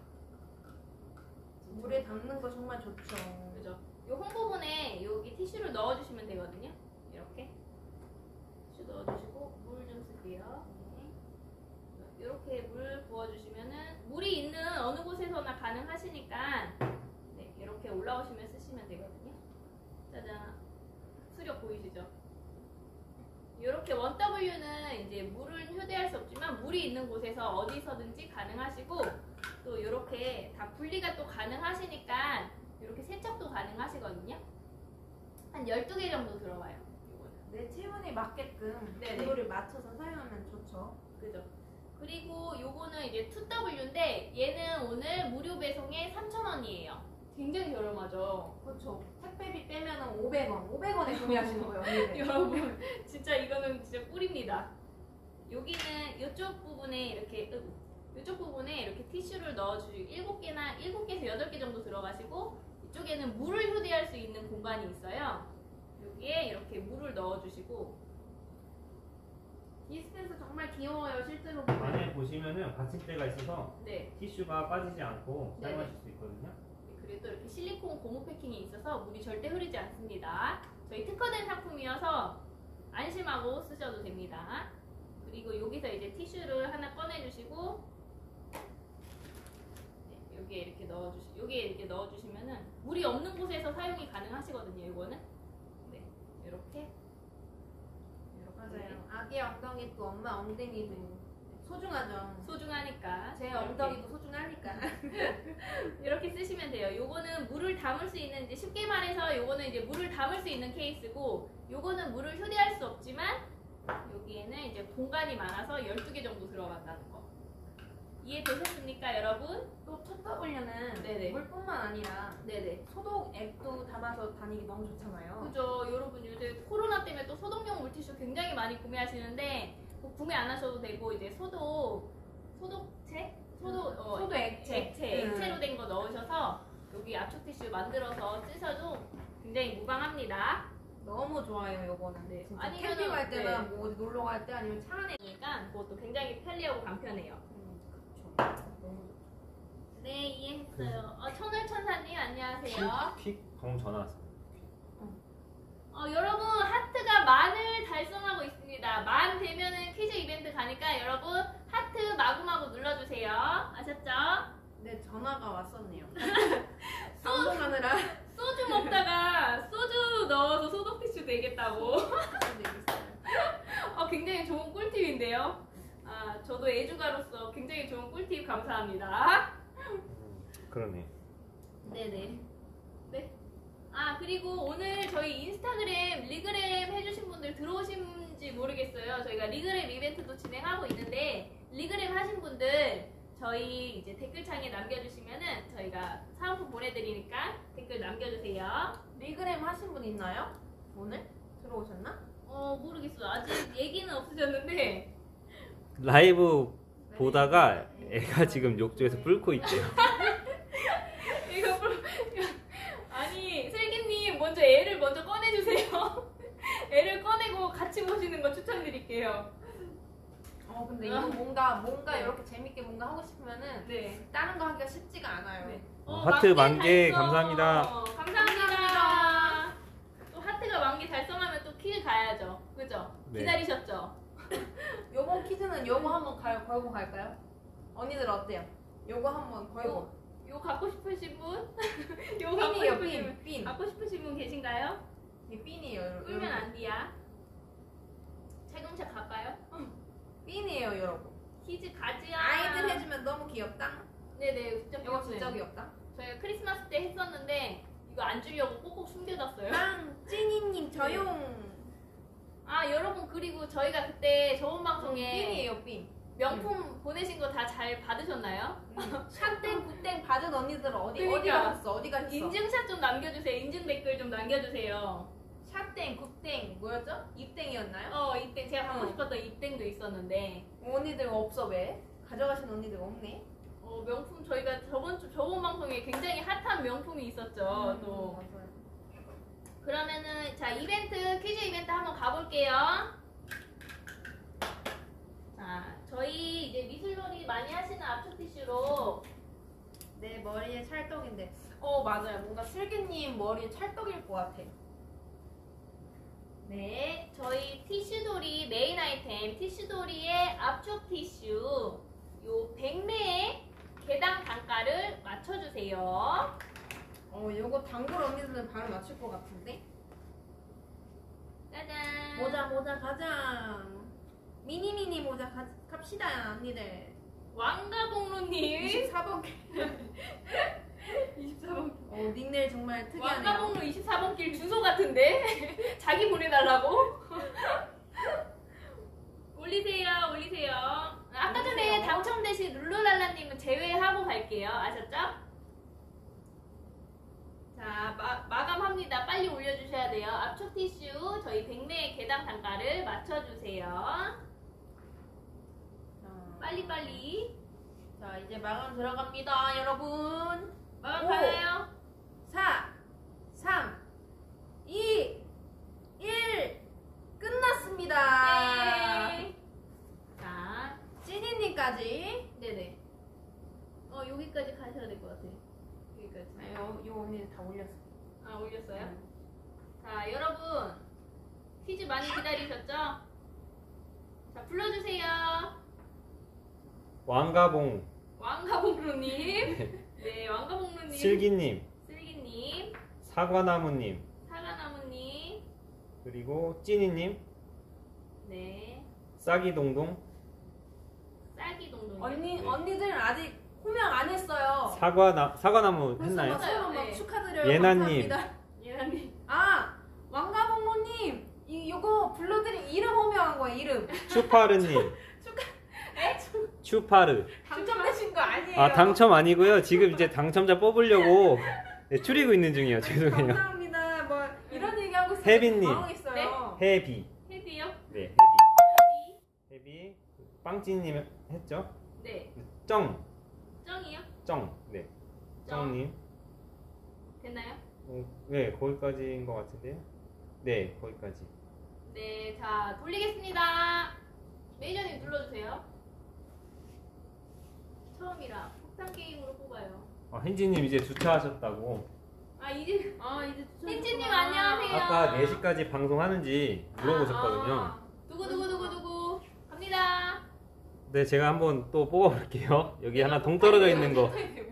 물에 담는 거 정말 좋죠. 그죠? 요 홍보문에 여기 티슈를 넣어주시면 되거든요. 이렇게 티슈 넣어주시고 물 좀 쓸게요. 네. 이렇게 물 부어주시면은 물이 있는 어느 곳에서나 가능하시니까 네, 이렇게 올라오시면 쓰시면 되거든요. 짜잔, 수력 보이시죠? 이렇게 원 더블유는 이제 물을 휴대할 수 없지만 물이 있는 곳에서 어디서든지 가능하시고 또 이렇게 다 분리가 또 가능하시니까 이렇게 세척도 가능하시거든요. 한 열두 개 정도 들어가요. 이거는. 내 체온에 맞게끔 네네. 온도를 맞춰서 사용하면 좋죠. 그죠? 그리고 요거는 이제 투 더블유인데 얘는 오늘 무료 배송에 삼천 원이에요. 굉장히 저렴하죠? 그렇죠. 택배비 빼면은 오백 원. 오백 원에 구매하시는 거예요, 언니들. 여러분 진짜 이거는 진짜 꿀입니다. 여기는 이쪽 부분에 이렇게 으, 이쪽 부분에 이렇게 티슈를 넣어주시고 일곱 개나 일곱 개에서 여덟 개 정도 들어가시고 이쪽에는 물을 휴대할 수 있는 공간이 있어요. 여기에 이렇게 물을 넣어주시고 디스펜서 정말 귀여워요, 실제로 안에 보면. 보시면은 받침대가 있어서 네. 티슈가 빠지지 않고 네네. 사용하실 수 있거든요. 그리고 또 이렇게 실리콘 고무 패킹이 있어서 물이 절대 흐르지 않습니다. 저희 특허된 상품이어서 안심하고 쓰셔도 됩니다. 그리고 여기서 이제 티슈를 하나 꺼내주시고 네, 여기에 이렇게 넣어주시 여기에 이렇게 넣어주시면은 물이 없는 곳에서 사용이 가능하시거든요. 이거는 네, 이렇게. 맞아요. 아기 엉덩이도 엄마 엉덩이도 소중하죠. 소중하니까. 제 이렇게. 엉덩이도 소중하니까. 이렇게 쓰시면 돼요. 요거는 물을 담을 수 있는, 이제 쉽게 말해서 요거는 이제 물을 담을 수 있는 케이스고, 요거는 물을 휴대할 수 없지만 여기에는 이제 공간이 많아서 열두 개 정도 들어간다는 거. 이해되셨습니까, 여러분? 또 첫 W는 네네. 물뿐만 아니라 네네. 소독액도 담아서 다니기 너무 좋잖아요. 그죠. 여러분 요새 코로나 때문에 또 소독용 물티슈 굉장히 많이 구매하시는데 꼭 구매 안 하셔도 되고, 이제 소독 소독제? 소독 어, 소독 액체. 액체 음. 액체로 된 거 넣으셔서 여기 압축 티슈 만들어서 쓰셔도 굉장히 무방합니다. 너무 좋아요, 요거는. 네. 진짜 아니면은- 캠핑 갈 때나 네. 뭐 어디 놀러 갈 때 아니면 차 안에. 그러니까 그것도 굉장히 편리하고 간편해요. 음, 그쵸. 너무 좋죠. 네, 이해했어요. 어, 천을천사님 안녕하세요. 퀵 방금 전화 왔어. 어, 여러분 하트가 만을 달성하고 있습니다. 만 되면은 퀴즈 이벤트 가니까 여러분 하트 마구마구 눌러주세요. 아셨죠? 네, 전화가 왔었네요. 방송하느라. 소주 먹다가 소주 넣어서 소독 티슈 되겠다고. 어, 굉장히 좋은 꿀팁인데요. 아, 저도 애주가로서 굉장히 좋은 꿀팁 감사합니다. 음, 그러네. 네네. 네. 아, 그리고 오늘 저희 인스타그램, 리그램 해주신 분들 들어오신지 모르겠어요. 저희가 리그램 이벤트도 진행하고 있는데, 리그램 하신 분들 저희 이제 댓글창에 남겨주시면은 저희가 사은품 보내드리니까 댓글 남겨주세요. 리그램 하신 분 있나요? 오늘? 들어오셨나? 어, 모르겠어요. 아직 얘기는 없으셨는데, 라이브 보다가 애가 지금 욕조에서 뿔고 있대요. 이거 물- 아니 슬기님 먼저 애를 먼저 꺼내주세요. 애를 꺼내고 같이 보시는 거 추천드릴게요. 어, 근데 이거 뭔가, 뭔가 이렇게 재밌게 뭔가 하고 싶으면은 네. 다른 거 하기가 쉽지가 않아요. 네. 어, 하트 만 개 달성. 감사합니다. 감사합니다. 또 하트가 만 개 달성하면 또 퀴즈 가야죠. 그죠? 네. 기다리셨죠? 요번 퀴즈는 요거 한번 가, 걸고 갈까요? 언니들 어때요? 요거 한번 걸고. 요, 요 갖고 싶으신 분? 요 갖고 핀이에요, 싶으신 분? 핀. 핀. 갖고 싶으신 분 계신가요? 이게 핀이에요. 여러분. 끌면 안 돼야. 차근차 갈까요? 핀이에요, 여러분. 퀴즈 가지야. 아이들 해주면 너무 귀엽다. 네네, 진짜 이거 진짜 귀엽네요. 귀엽다. 저희가 크리스마스 때 했었는데 이거 안 주려고 꼭꼭 숨겨놨어요. 빵, 찐이님 저용. 아 여러분, 그리고 저희가 그때 저번 방송에 핀이에요, 핀. 명품 보내신 거 다 잘 받으셨나요? 샷땡, 굿땡 받은 언니들 어디 그러니까. 어디 갔어? 어디 갔어? 인증샷 좀 남겨주세요. 인증 댓글 좀 남겨주세요. 샷땡, 굿땡 뭐였죠? 입땡이었나요? 어 이때 제가 갖고 어. 싶었던 입땡도 있었는데 언니들 없어 왜? 가져가신 언니들 없네. 어 명품 저희가 저번 주 저번 방송에 굉장히 핫한 명품이 있었죠. 음, 또 맞아요. 그러면은 자 이벤트 퀴즈 이벤트 한번 가볼게요. 자 저희 이제 미술놀이 많이 하시는 압축 티슈로 내 머리에 찰떡인데. 어 맞아요. 뭔가 슬기님 머리에 찰떡일 것 같아. 네 저희 티슈돌이 메인 아이템 티슈돌이의 압축 티슈 요 백 매의 개당 단가를 맞춰주세요. 어 요거 단골 언니들은 바로 맞출 것 같은데. 짜잔. 모자 모자 가자. 미니 미니 모자 가, 갑시다 언니들. 왕가봉루님. 이십사 번. 이십사 번. 어 닉네임 정말 특이하네요. 왕가봉루 이십사 번 길 주소 같은데? 자기 보내달라고? 올리세요, 올리세요. 아까 전에 올리세요. 당첨되신 룰루랄라님은 제외하고 갈게요. 아셨죠? 자, 마, 마감합니다. 빨리 올려주셔야 돼요. 압축 티슈 저희 백 매의 개당 단가를 맞춰주세요. 자, 빨리빨리. 자 이제 마감 들어갑니다 여러분. 마감 오. 가나요? 사, 삼, 이, 일 끝났습니다. 네. 자, 찐이님까지. 네네. 어, 여기까지 가셔야 될 것 같아요. 여기까지. 아, 요, 요 언니는 다 올렸어. 아, 올렸어요? 자, 여러분. 퀴즈 많이 기다리셨죠? 자, 불러주세요. 왕가봉, 왕가봉루님. 네, 왕가봉루님. 슬기님, 슬기님. 사과나무님, 사과나무님. 그리고 찐이님, 네. 싹이동동, 쌀기 동동. 언니 네. 언니들은 아직 호명 안 했어요. 사과나 사과나무 벌써 했나요? 막 서로 막 네. 축하드려요. 예나님. 감사합니다. 예나님. 아 왕가봉로님 이 요거 불러드린 이름 호명한 거예요. 이름 추파르님, 에? 추파르. 당첨되신 거 아니에요. 아 당첨 아니고요. 지금 이제 당첨자 뽑으려고 네, 추리고 있는 중이에요. 죄송해요. 감사합니다. 뭐 이런 얘기하고 있어요. 혜빈님. 당황했어요. 해비, 헤비요? 네 해비, 헤비. 해비. 빵찐님 했죠? 네. 쩡, 쩡이요? 쩡, 네, 쩡님. 됐나요? 어, 네 거기까지인 것 같은데요. 네 거기까지. 네, 자 돌리겠습니다. 매니저님 눌러주세요. 처음이라 폭탄 게임으로 뽑아요. 아, 헨지님 이제 주차하셨다고. 아 이제 아 이제 혜진님 안녕하세요. 아까 네 시까지 방송하는지 물어보셨거든요. 아, 누구 누구 누구 누구 갑니다. 네, 제가 한번 또 뽑아볼게요. 여기 하나 동떨어져 있는 거.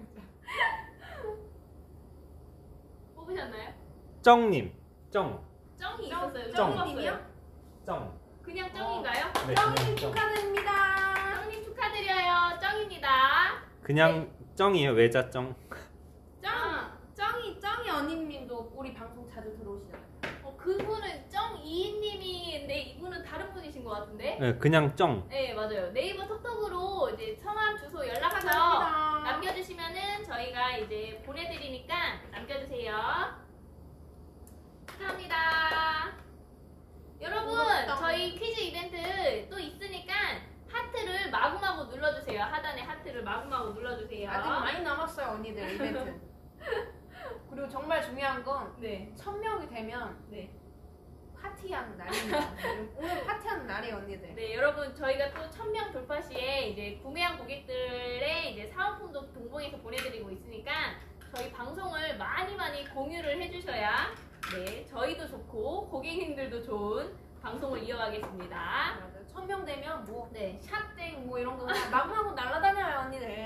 뽑으셨나요? 쩡님, 쩡, 쩡이 쩡, 있었어요. 쩡. 쩡이요? 쩡. 그냥 쩡인가요? 네, 쩡님 그냥 쩡. 축하드립니다. 쩡님 축하드려요. 쩡입니다. 그냥 쩡이에요. 외자 쩡. 쩡 쩡이 쩡이 언니님도 우리 방송 자주 들어오시잖아요. 어, 그분은 쩡이님인데 이분은 다른 분이신 것 같은데? 네, 그냥 쩡. 네 맞아요. 네이버 톡톡으로 이제 성함 주소 연락처 감사합니다. 남겨주시면은 저희가 이제 보내드리니까 남겨주세요. 감사합니다. 여러분 고맙다. 저희 퀴즈 이벤트 또 있으니까 하트를 마구마구 눌러주세요. 하단에 하트를 마구마구 눌러주세요. 아직 많이 남았어요 언니들 이벤트. 그리고 정말 중요한 건 네. 천 명이 되면 네. 파티하는 날입니다. 오늘 파티하는 날이에요 언니들. 네, 여러분 저희가 또 천 명 돌파 시에 이제 구매한 고객들의 이제 사은품도 동봉해서 보내드리고 있으니까 저희 방송을 많이 많이 공유를 해주셔야 네 저희도 좋고 고객님들도 좋은 방송을 이어가겠습니다. 맞아요. 천 명 되면 뭐 네, 샷땡 뭐 이런 거 마구마구 날라다녀요 언니들.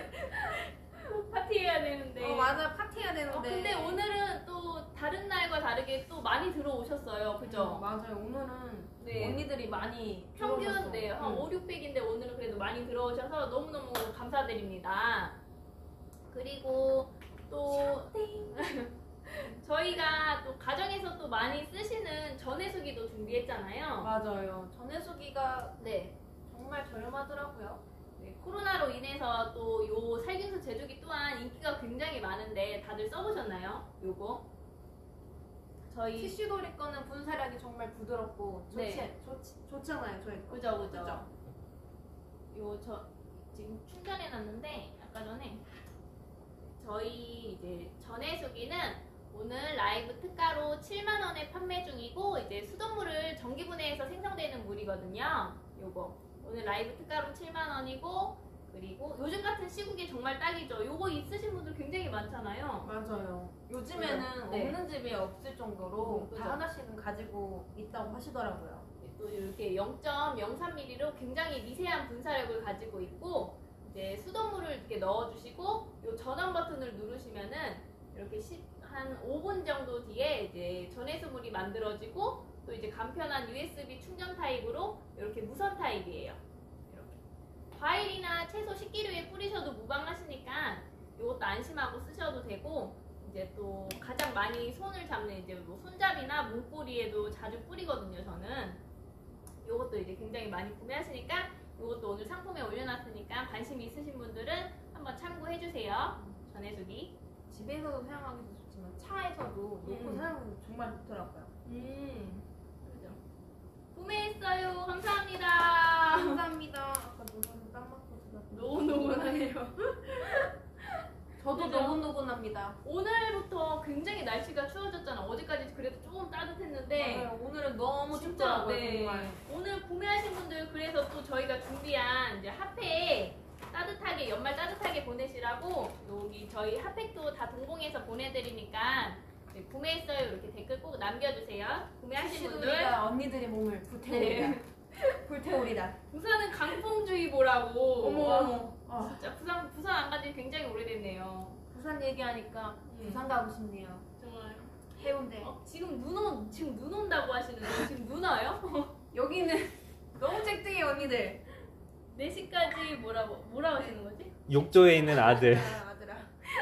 파티해야 되는데. 어 맞아 파티해야 되는데. 어, 근데 오늘은 또 다른 날과 다르게 또 많이 들어오셨어요, 음, 그죠? 맞아요 오늘은 네. 언니들이 많이 평균 들어오셨어. 네, 한 응. 오, 육백인데 오늘은 그래도 많이 들어오셔서 너무너무 감사드립니다. 그리고 또 저희가 또 가정에서 또 많이 쓰시는 전해수기도 준비했잖아요. 맞아요. 전해수기가 네. 정말 저렴하더라고요. 네, 코로나로 인해서 또 요 살균수 제조기 또한 인기가 굉장히 많은데 다들 써보셨나요? 요거 저희 티슈돌이 거는 분사력이 정말 부드럽고 좋지, 네. 좋지, 좋잖아요 저희 거. 그죠 그죠. 그죠? 요 저 지금 충전해 놨는데 아까 전에 저희 이제 전해수기는 오늘 라이브 특가로 칠만 원에 판매 중이고 이제 수돗물을 전기분해해서 생성되는 물이거든요. 요거 오늘 라이브 특가로 칠만 원이고 그리고 요즘 같은 시국에 정말 딱이죠. 요거 있으신 분들 굉장히 많잖아요. 맞아요. 요즘에는 네. 없는 집이 없을 정도로 음, 그죠. 다 하나씩은 가지고 있다고 하시더라고요. 또 이렇게 영 점 영삼 밀리리터로 굉장히 미세한 분사력을 가지고 있고 이제 수돗물을 이렇게 넣어주시고 요 전원 버튼을 누르시면은 이렇게 한 오 분 정도 뒤에 이제 전해수물이 만들어지고 또 이제 간편한 유에스비 충전 타입으로 이렇게 무선 타입이에요. 이렇게 과일이나 채소 식기류에 뿌리셔도 무방하시니까 이것도 안심하고 쓰셔도 되고 이제 또 가장 많이 손을 잡는 이제 뭐 손잡이나 문고리에도 자주 뿌리거든요. 저는 이것도 이제 굉장히 많이 구매하시니까 이것도 오늘 상품에 올려놨으니까 관심 있으신 분들은 한번 참고해 주세요. 전해수기. 집에서도 사용하기도 좋지만 차에서도 놓고 음. 사용하면 정말 좋더라고요. 음, 그죠. 구매했어요. 감사합니다. 감사합니다. 아까 노노는 딱 맞고 들었는데. 노노노하네요. 저도 그죠? 노곤노곤합니다. 오늘부터 굉장히 날씨가 추워졌잖아. 어제까지 그래도 조금 따뜻했는데 네, 오늘은 너무 진짜 춥더라고요 네. 정말. 오늘 구매하신 분들 그래서 또 저희가 준비한 이제 핫팩 따뜻하게 연말 따뜻하게 보내시라고 여기 저희 핫팩도 다 동봉해서 보내드리니까 네, 구매했어요 이렇게 댓글 꼭 남겨주세요. 구매하신 분들 티슈돌이가 언니들의 몸을 불태우리다. 네. 불태우리다. 부산은 강풍주의보라고 어머 와, 어머. 아, 진짜 부산 부산 안 가지 굉장히 오래됐네요. 부산 얘기하니까 음. 부산 가고 싶네요. 정말 해운대. 어, 지금 눈 온, 지금 눈 온다고 하시는데 지금 눈 와요? 여기는 너무 쨍쨍해 언니들. 네 시까지 뭐라고 뭐라고 하시는 거지? 욕조에 있는 아들. 아들아.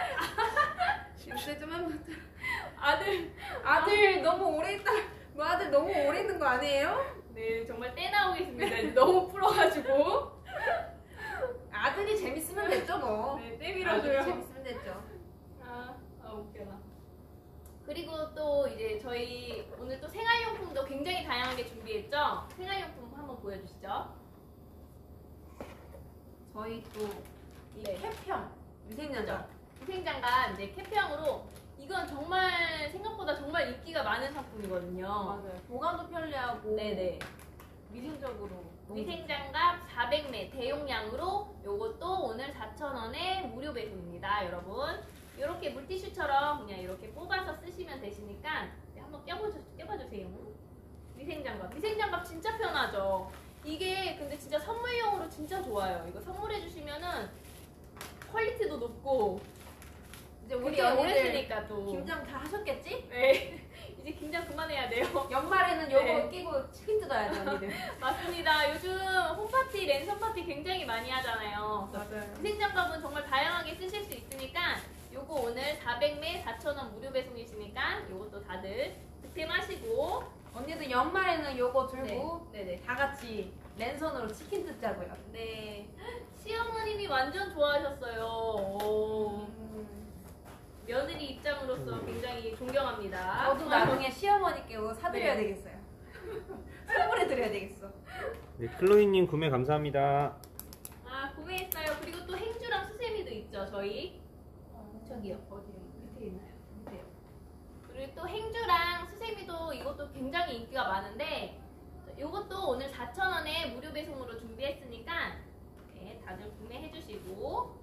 요새 좀 한번. 아들. 아들 너무 오래 있다. 너 아들 너무 오래 있는 거 아니에요? 네, 정말 떼 나오겠습니다. 이제 너무 풀어가지고. 아들이 재밌으면 됐죠 뭐. 네, 떼 아들이 밀어줘요. 재밌으면 됐죠. 아, 아 웃겨라. 그리고 또 이제 저희 오늘 또 생활용품도 굉장히 다양하게 준비했죠? 생활용품 한번 보여주시죠. 저희 또이 네. 캡형 위생장갑. 위생장갑 이제 캡형으로 이건 정말 생각보다 정말 인기가 많은 상품이거든요. 맞아요. 보관도 편리하고. 네네. 위생적으로. 위생장갑 사백 밀리리터 대용량으로 요것도 오늘 사천 원에 무료 배송입니다, 여러분. 이렇게 물티슈처럼 그냥 이렇게 뽑아서 쓰시면 되시니까 한번 껴보셔, 껴봐주세요. 위생장갑. 위생장갑 진짜 편하죠. 이게 근데 진짜 선물용으로 진짜 좋아요. 이거 선물해주시면은 퀄리티도 높고 이제 우리 우리 오래 언니들 쓰니까 또. 김장 다 하셨겠지? 네. 이제 긴장 그만해야 돼요. 연말에는 요거 네. 끼고 치킨 뜯어야 돼 언니들. 맞습니다. 요즘 홈파티, 랜선 파티 굉장히 많이 하잖아요. 맞아요. 위생장갑은 정말 다양하게 쓰실 수 있으니까 요거 오늘 사백 밀리리터 사천 원 무료 배송이시니까 요것도 다들 득템하시고 언니들 연말에는 요거 들고 네. 네네. 다 같이 랜선으로 치킨 뜯자고요. 네. 시어머님이 완전 좋아하셨어요. 오. 음, 며느리 입장으로서 굉장히 존경합니다. 저도 나중에 시어머니께 이거 사드려야 네. 되겠어요. 선물해드려야 되겠어. 네, 클로이님 구매 감사합니다. 아, 구매했어요. 그리고 또 행주랑 수세미도 있죠, 저희. 저기요. 어디요? 밑에 있나요? 밑에요. 그리고 또 행주랑 수세미도 이것도 굉장히 인기가 많은데 이것도 오늘 사천 원에 무료 배송으로 준비했으니까 네, 다들 구매해 주시고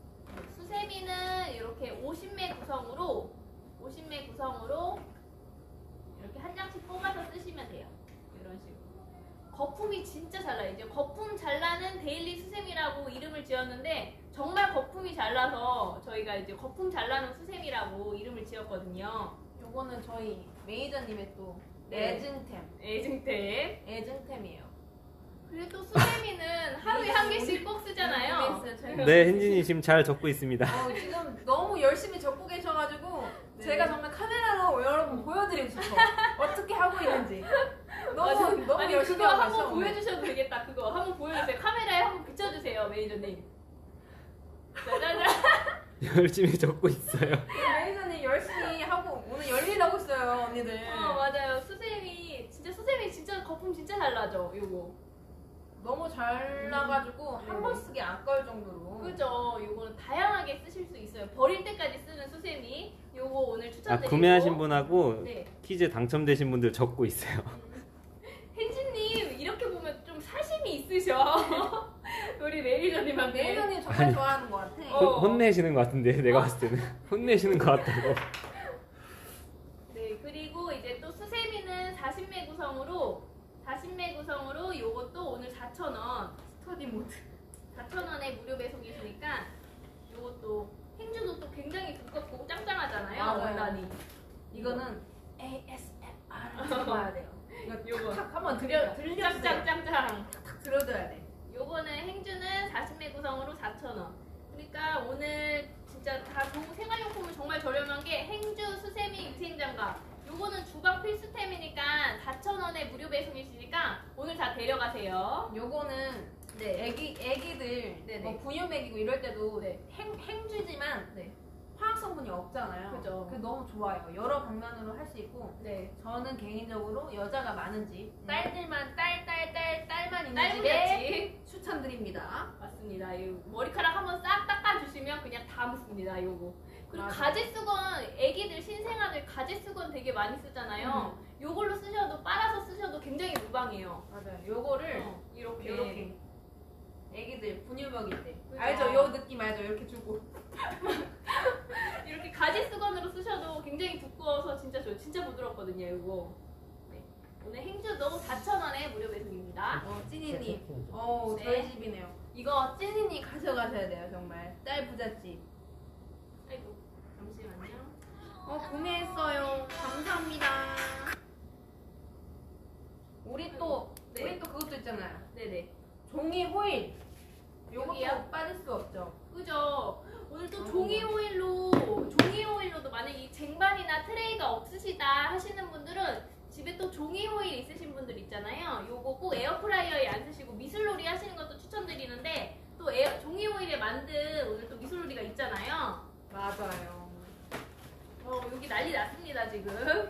수세미는 이렇게 오십 밀리리터 구성으로 오십 밀리리터 구성으로 이렇게 한 장씩 뽑아서 쓰시면 돼요. 이런 식으로. 거품이 진짜 잘 나요. 이제 거품 잘 나는 데일리 수세미라고 이름을 지었는데 정말 거품이 잘 나서 저희가 이제 거품 잘 나는 수세미라고 이름을 지었거든요. 요거는 저희 매니저님의 또 네. 애증템. 애증템. 애증템이에요. 그리고 또 수세미는 하루에 한 개씩 꼭 쓰잖아요. 네, 헨진이 지금 잘 적고 있습니다. 어, 지금 너무 열심히 적고 계셔가지고 네. 제가 정말 카메라로 여러분 보여드리고 싶어. 어떻게 하고 있는지. 너무 맞아. 너무 아니 열심히 그거 하고 한번 있어, 오늘. 보여주셔도 되겠다. 그거 한번 보여주세요. 카메라에 한번 비춰주세요, 매니저님. 짜자잔. 열심히 적고 있어요. 매니저님 열심히 하고 오늘 열일하고 있어요, 언니들. 어 맞아요. 수세미 진짜 수세미 진짜 거품 진짜 잘 나죠. 요거. 너무 잘 나가지고 네. 한 번 쓰기 아까울 정도로. 그죠. 요거는 다양하게 쓰실 수 있어요. 버릴 때까지 쓰는 수세미. 요거 오늘 아, 추천드리고. 구매하신 분하고 네. 퀴즈 당첨되신 분들 적고 있어요. hen지님 이렇게 보면 좀 사심이 있으셔. 우리 매니저님한테. 매니저님 정말 좋아하는 것 같아. 어. 혼, 혼내시는 것 같은데 내가 봤을 때는 혼내시는 것 같다고. 네, 그리고 이제 또 수세미는 사십 밀리리터 구성으로 사십 밀리리터 구성으로 요것도 오늘 사천 원 스터디 모드 사천 원에 무료 배송이시니까 요것도 행주도 또 굉장히 두껍고 짱짱하잖아요. 맞아요. 원단이. 이거는 에이에스엠알을 들어봐야 돼요. 이거 요거. 탁탁 한번 들려 들려주세요. 짱짱짱짱. 탁 들어줘야 돼. 요거는 행주는 사십 밀리리터 구성으로 사천 원. 그러니까 오늘 진짜 다 좋은 생활용품은 정말 저렴한 게 행주, 수세미, 위생장갑. 요거는 주방 필수템이니까 사천 원에 무료 배송이시니까 오늘 다 데려가세요. 요거는 네. 애기 애기들 네네. 뭐 분유 먹이고 이럴 때도 네. 행 행주지만 네. 화학 성분이 없잖아요. 그죠. 그게 너무 좋아요. 여러 방면으로 할 수 있고. 네. 저는 개인적으로 여자가 많은 집, 음. 딸들만 딸 딸 딸 딸만 있는 집에 딸부잣집. 추천드립니다. 맞습니다. 이 머리카락 한번 싹 닦아주시면 그냥 다 묻습니다. 요거. 그리고 맞아. 가제 수건, 애기들 신생아들 가제 수건 되게 많이 쓰잖아요. 요걸로 쓰셔도 빨아서 쓰셔도 굉장히 무방해요. 맞아요. 요거를 어, 이렇게. 이렇게 애기들 분유 먹일 때 그죠. 알죠? 요 느낌 알죠? 이렇게 주고. 이렇게 가지 수건으로 쓰셔도 굉장히 두꺼워서 진짜 좋아요. 진짜 부드럽거든요, 이거. 네. 오늘 행주도 사천 원에 무료 배송입니다. 어, 찐이님. 어, 네. 저희 집이네요. 이거 찐이님 가져가셔야 돼요, 정말. 딸 부잣집. 아이고, 잠시만요. 어, 구매했어요. 감사합니다. 우리 또, 네. 우리 또 그것도 있잖아요. 네네. 종이 호일. 요것도 여기요? 빠질 수 없죠. 그죠? 오늘 또 아이고. 종이 호일로, 종이 호일로도 만약에 이 쟁반이나 트레이가 없으시다 하시는 분들은 집에 또 종이 호일 있으신 분들 있잖아요. 요거 꼭 에어프라이어에 안 쓰시고 미술놀이 하시는 것도 추천드리는데 또 에어, 종이 호일에 만든 오늘 또 미술놀이가 있잖아요. 맞아요. 어, 여기 난리 났습니다, 지금.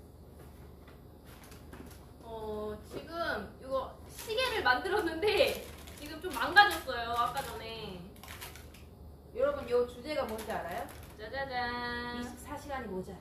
어, 지금 이거 시계를 만들었는데 지금 좀 망가졌어요, 아까 전에. 여러분, 요 주제가 뭔지 알아요? 짜자잔. 이십사 시간이 모자라.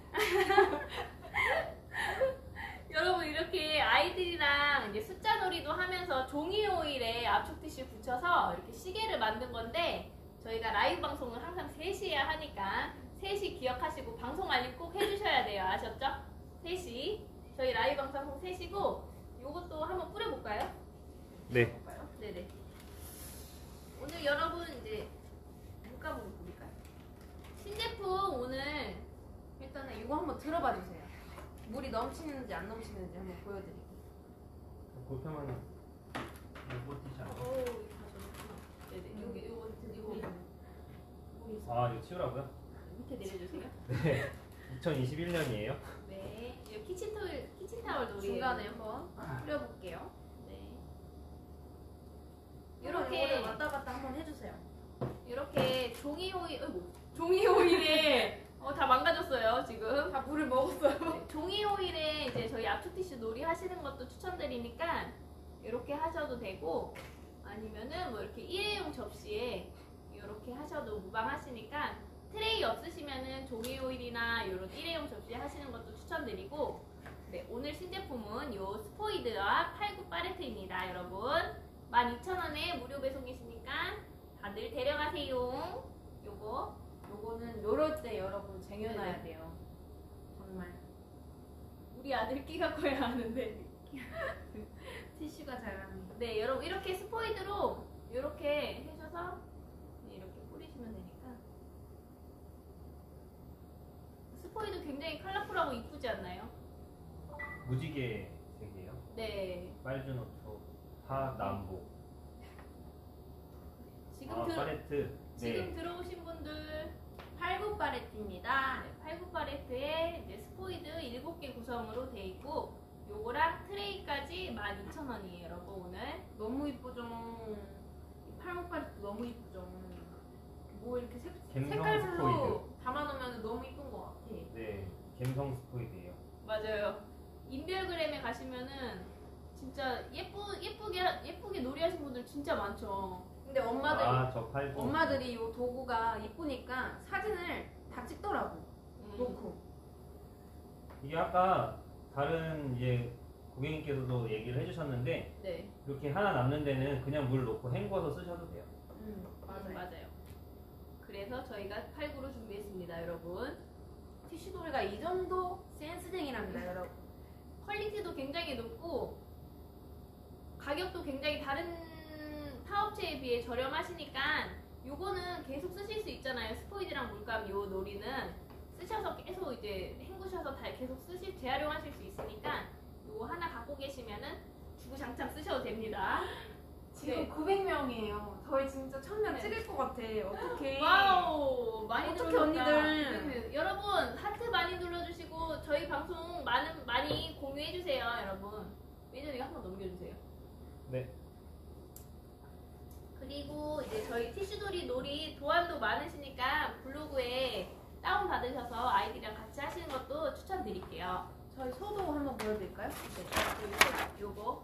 여러분, 이렇게 아이들이랑 이제 숫자 놀이도 하면서 종이 호일에 압축 티슈 붙여서 이렇게 시계를 만든 건데 저희가 라이브 방송을 항상 세 시에 하니까 세 시 기억하시고 방송 알림 꼭 해주셔야 돼요. 아셨죠? 세 시. 저희 라이브 방송 세 시고 요것도 한번 뿌려볼까요? 네. 볼까요? 네네. 오늘 여러분 이제 물감 한번 보실까요? 신제품 오늘 일단은 이거 한번 들어봐 주세요. 물이 넘치는지 안 넘치는지 한번 보여드릴게요. 골평은 못 뛰지 않아. 오, 이거 가져오구나. 네네. 여기 요거 이거 여기 아, 이거 치우라고요? 밑에 내려주세요. 네. 이천이십일 년이에요. 네. 이 키친타월 키친타월 놀이 중간에 한번 뿌려볼게요. 네. 이렇게 이렇게 왔다 갔다 한번 해주세요. 이렇게 종이 호일, 어이구, 종이 호일에 어, 다 망가졌어요 지금. 다 물을 먹었어요. 네, 종이 호일에 이제 저희 압축 티슈 놀이 하시는 것도 추천드리니까 이렇게 하셔도 되고 아니면은 뭐 이렇게 일회용 접시에 이렇게 하셔도 무방하시니까 트레이 없으시면은 종이 호일이나 이런 일회용 접시에 하시는 것도 추천드리고 네, 오늘 신제품은 요 스포이드와 팔구 팔레트입니다 여러분. 만 이천 원에 무료 배송이시니까 다들 데려가세요. 요거 요거는 요럴 때 여러분 쟁여놔야 네네. 돼요. 정말 우리 아들 끼가 커야 하는데 티슈가 자랍니다. 네 여러분 이렇게 스포이드로 이렇게 해줘서 네, 이렇게 뿌리시면 되니까 스포이드 굉장히 컬러풀하고 이쁘지 않나요? 무지개 색이에요. 네 빨주노초, 파, 남보. 지금 아, 들 팔레트. 지금 네. 들어오신 분들 팔구 팔레트입니다. 네, 팔구 팔레트에 이제 스포이드 일곱 개 구성으로 돼 있고 요거랑 트레이까지 만 이천 원이에요 여러분 오늘. 너무 이쁘죠. 이 팔구 팔레트 너무 이쁘죠. 뭐 이렇게 색, 갬성 색깔별로 스포이드. 담아놓으면 너무 이쁜 것 같아. 네. 갬성 스포이드예요. 맞아요. 인별그램에 가시면은 진짜 예쁘 예쁘게 예쁘게 놀이하신 분들 진짜 많죠. 근데 엄마들이 아, 저 팔고. 엄마들이 이 도구가 이쁘니까 사진을 다 찍더라고. 음. 놓고. 이게 아까 다른 이제 고객님께서도 얘기를 해주셨는데 네. 이렇게 하나 남는 데는 그냥 물 넣고 헹궈서 쓰셔도 돼요. 음, 맞아요. 맞아요. 그래서 저희가 팔구로 준비했습니다, 여러분. 티슈돌이가 이 정도 센스쟁이랍니다, 여러분. 퀄리티도 굉장히 높고 가격도 굉장히 다른 타업체에 비해 저렴하시니까 요거는 계속 쓰실 수 있잖아요. 스포이드랑 물감 요 놀이는 쓰셔서 계속 이제 헹구셔서 다 계속 쓰실 재활용하실 수 있으니까 요거 하나 갖고 계시면은 주구장창 쓰셔도 됩니다. 지금 네. 구백 명이에요. 저희 진짜 천 명 네. 찍을 것 같아. 어떡해. 와우 많이 어떡해, 들어오셨다. 언니들. 네, 여러분 하트 많이 눌러주시고 저희 방송 많은 많이 공유해주세요 여러분. 매니저님 한번 넘겨주세요. 네. 그리고 이제 저희 티슈놀이 놀이 도안도 많으시니까 블로그에 다운 받으셔서 아이들이랑 같이 하시는 것도 추천드릴게요. 저희 소도 한번 보여드릴까요? 네, 요거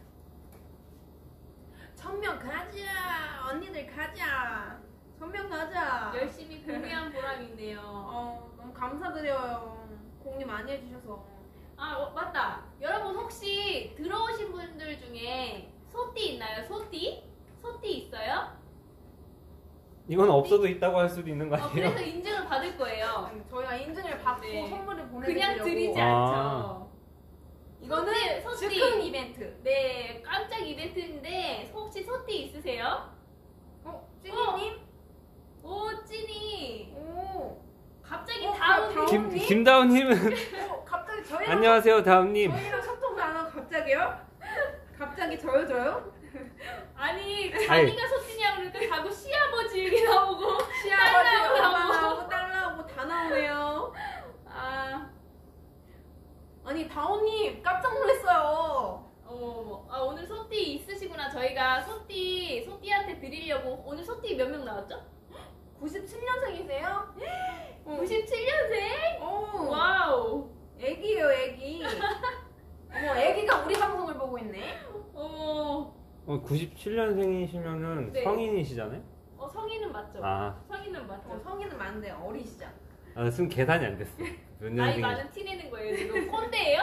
천 명 가자. 언니들 가자. 천 명 가자. 열심히 공유한 보람이 있네요. 어, 너무 감사드려요. 공유 많이 해주셔서. 아 어, 맞다. 여러분 혹시 들어오신 분들 중에 소띠 있나요? 소띠? 소띠 있어요? 이건 없어도 있다고 할 수도 있는 거 어, 아니에요? 그래서 인증을 받을 거예요. 아니, 저희가 인증을 받고 네. 선물을 보내드리려고. 그냥 드리지 아. 않죠. 이거는 소띠. 즉흥 이벤트. 네, 깜짝 이벤트인데 혹시 소띠 있으세요? 어, 찐이님? 오, 찐이. 오. 갑자기 어, 다음 다음 김, 님? 김다운님은 어, 갑자기 저희랑 안녕하세요, 다운님. 저희랑 소통도 안 하고 갑자기요? 갑자기 저요 저요? 아니 자기가 소띠냐고 그러니까 자꾸 시아버지 얘기 나오고 시아버지 딸 엄마 나오고. 나오고 딸 나오고 다 나오네요. 아 아니 다온님 깜짝 놀랐어요. 어머 아 오늘 소띠 있으시구나. 저희가 소띠 소띠한테 드리려고. 오늘 소띠 몇 명 나왔죠? 구십칠 년생이세요? 구십칠 년생? 오, 와우. 애기예요 애기. 어머 애기가 우리 방송을 보고 있네. 어머 어, 구십칠 년생이시면은 네. 성인이시잖아요? 어 성인은 맞죠? 아, 성인은 맞죠? 어, 성인은 많은데 어리시죠? 아 지금 계산이 안 됐어. 몇 나이 년생이시? 많은 티 내는 거예요 지금. 꼰대예요?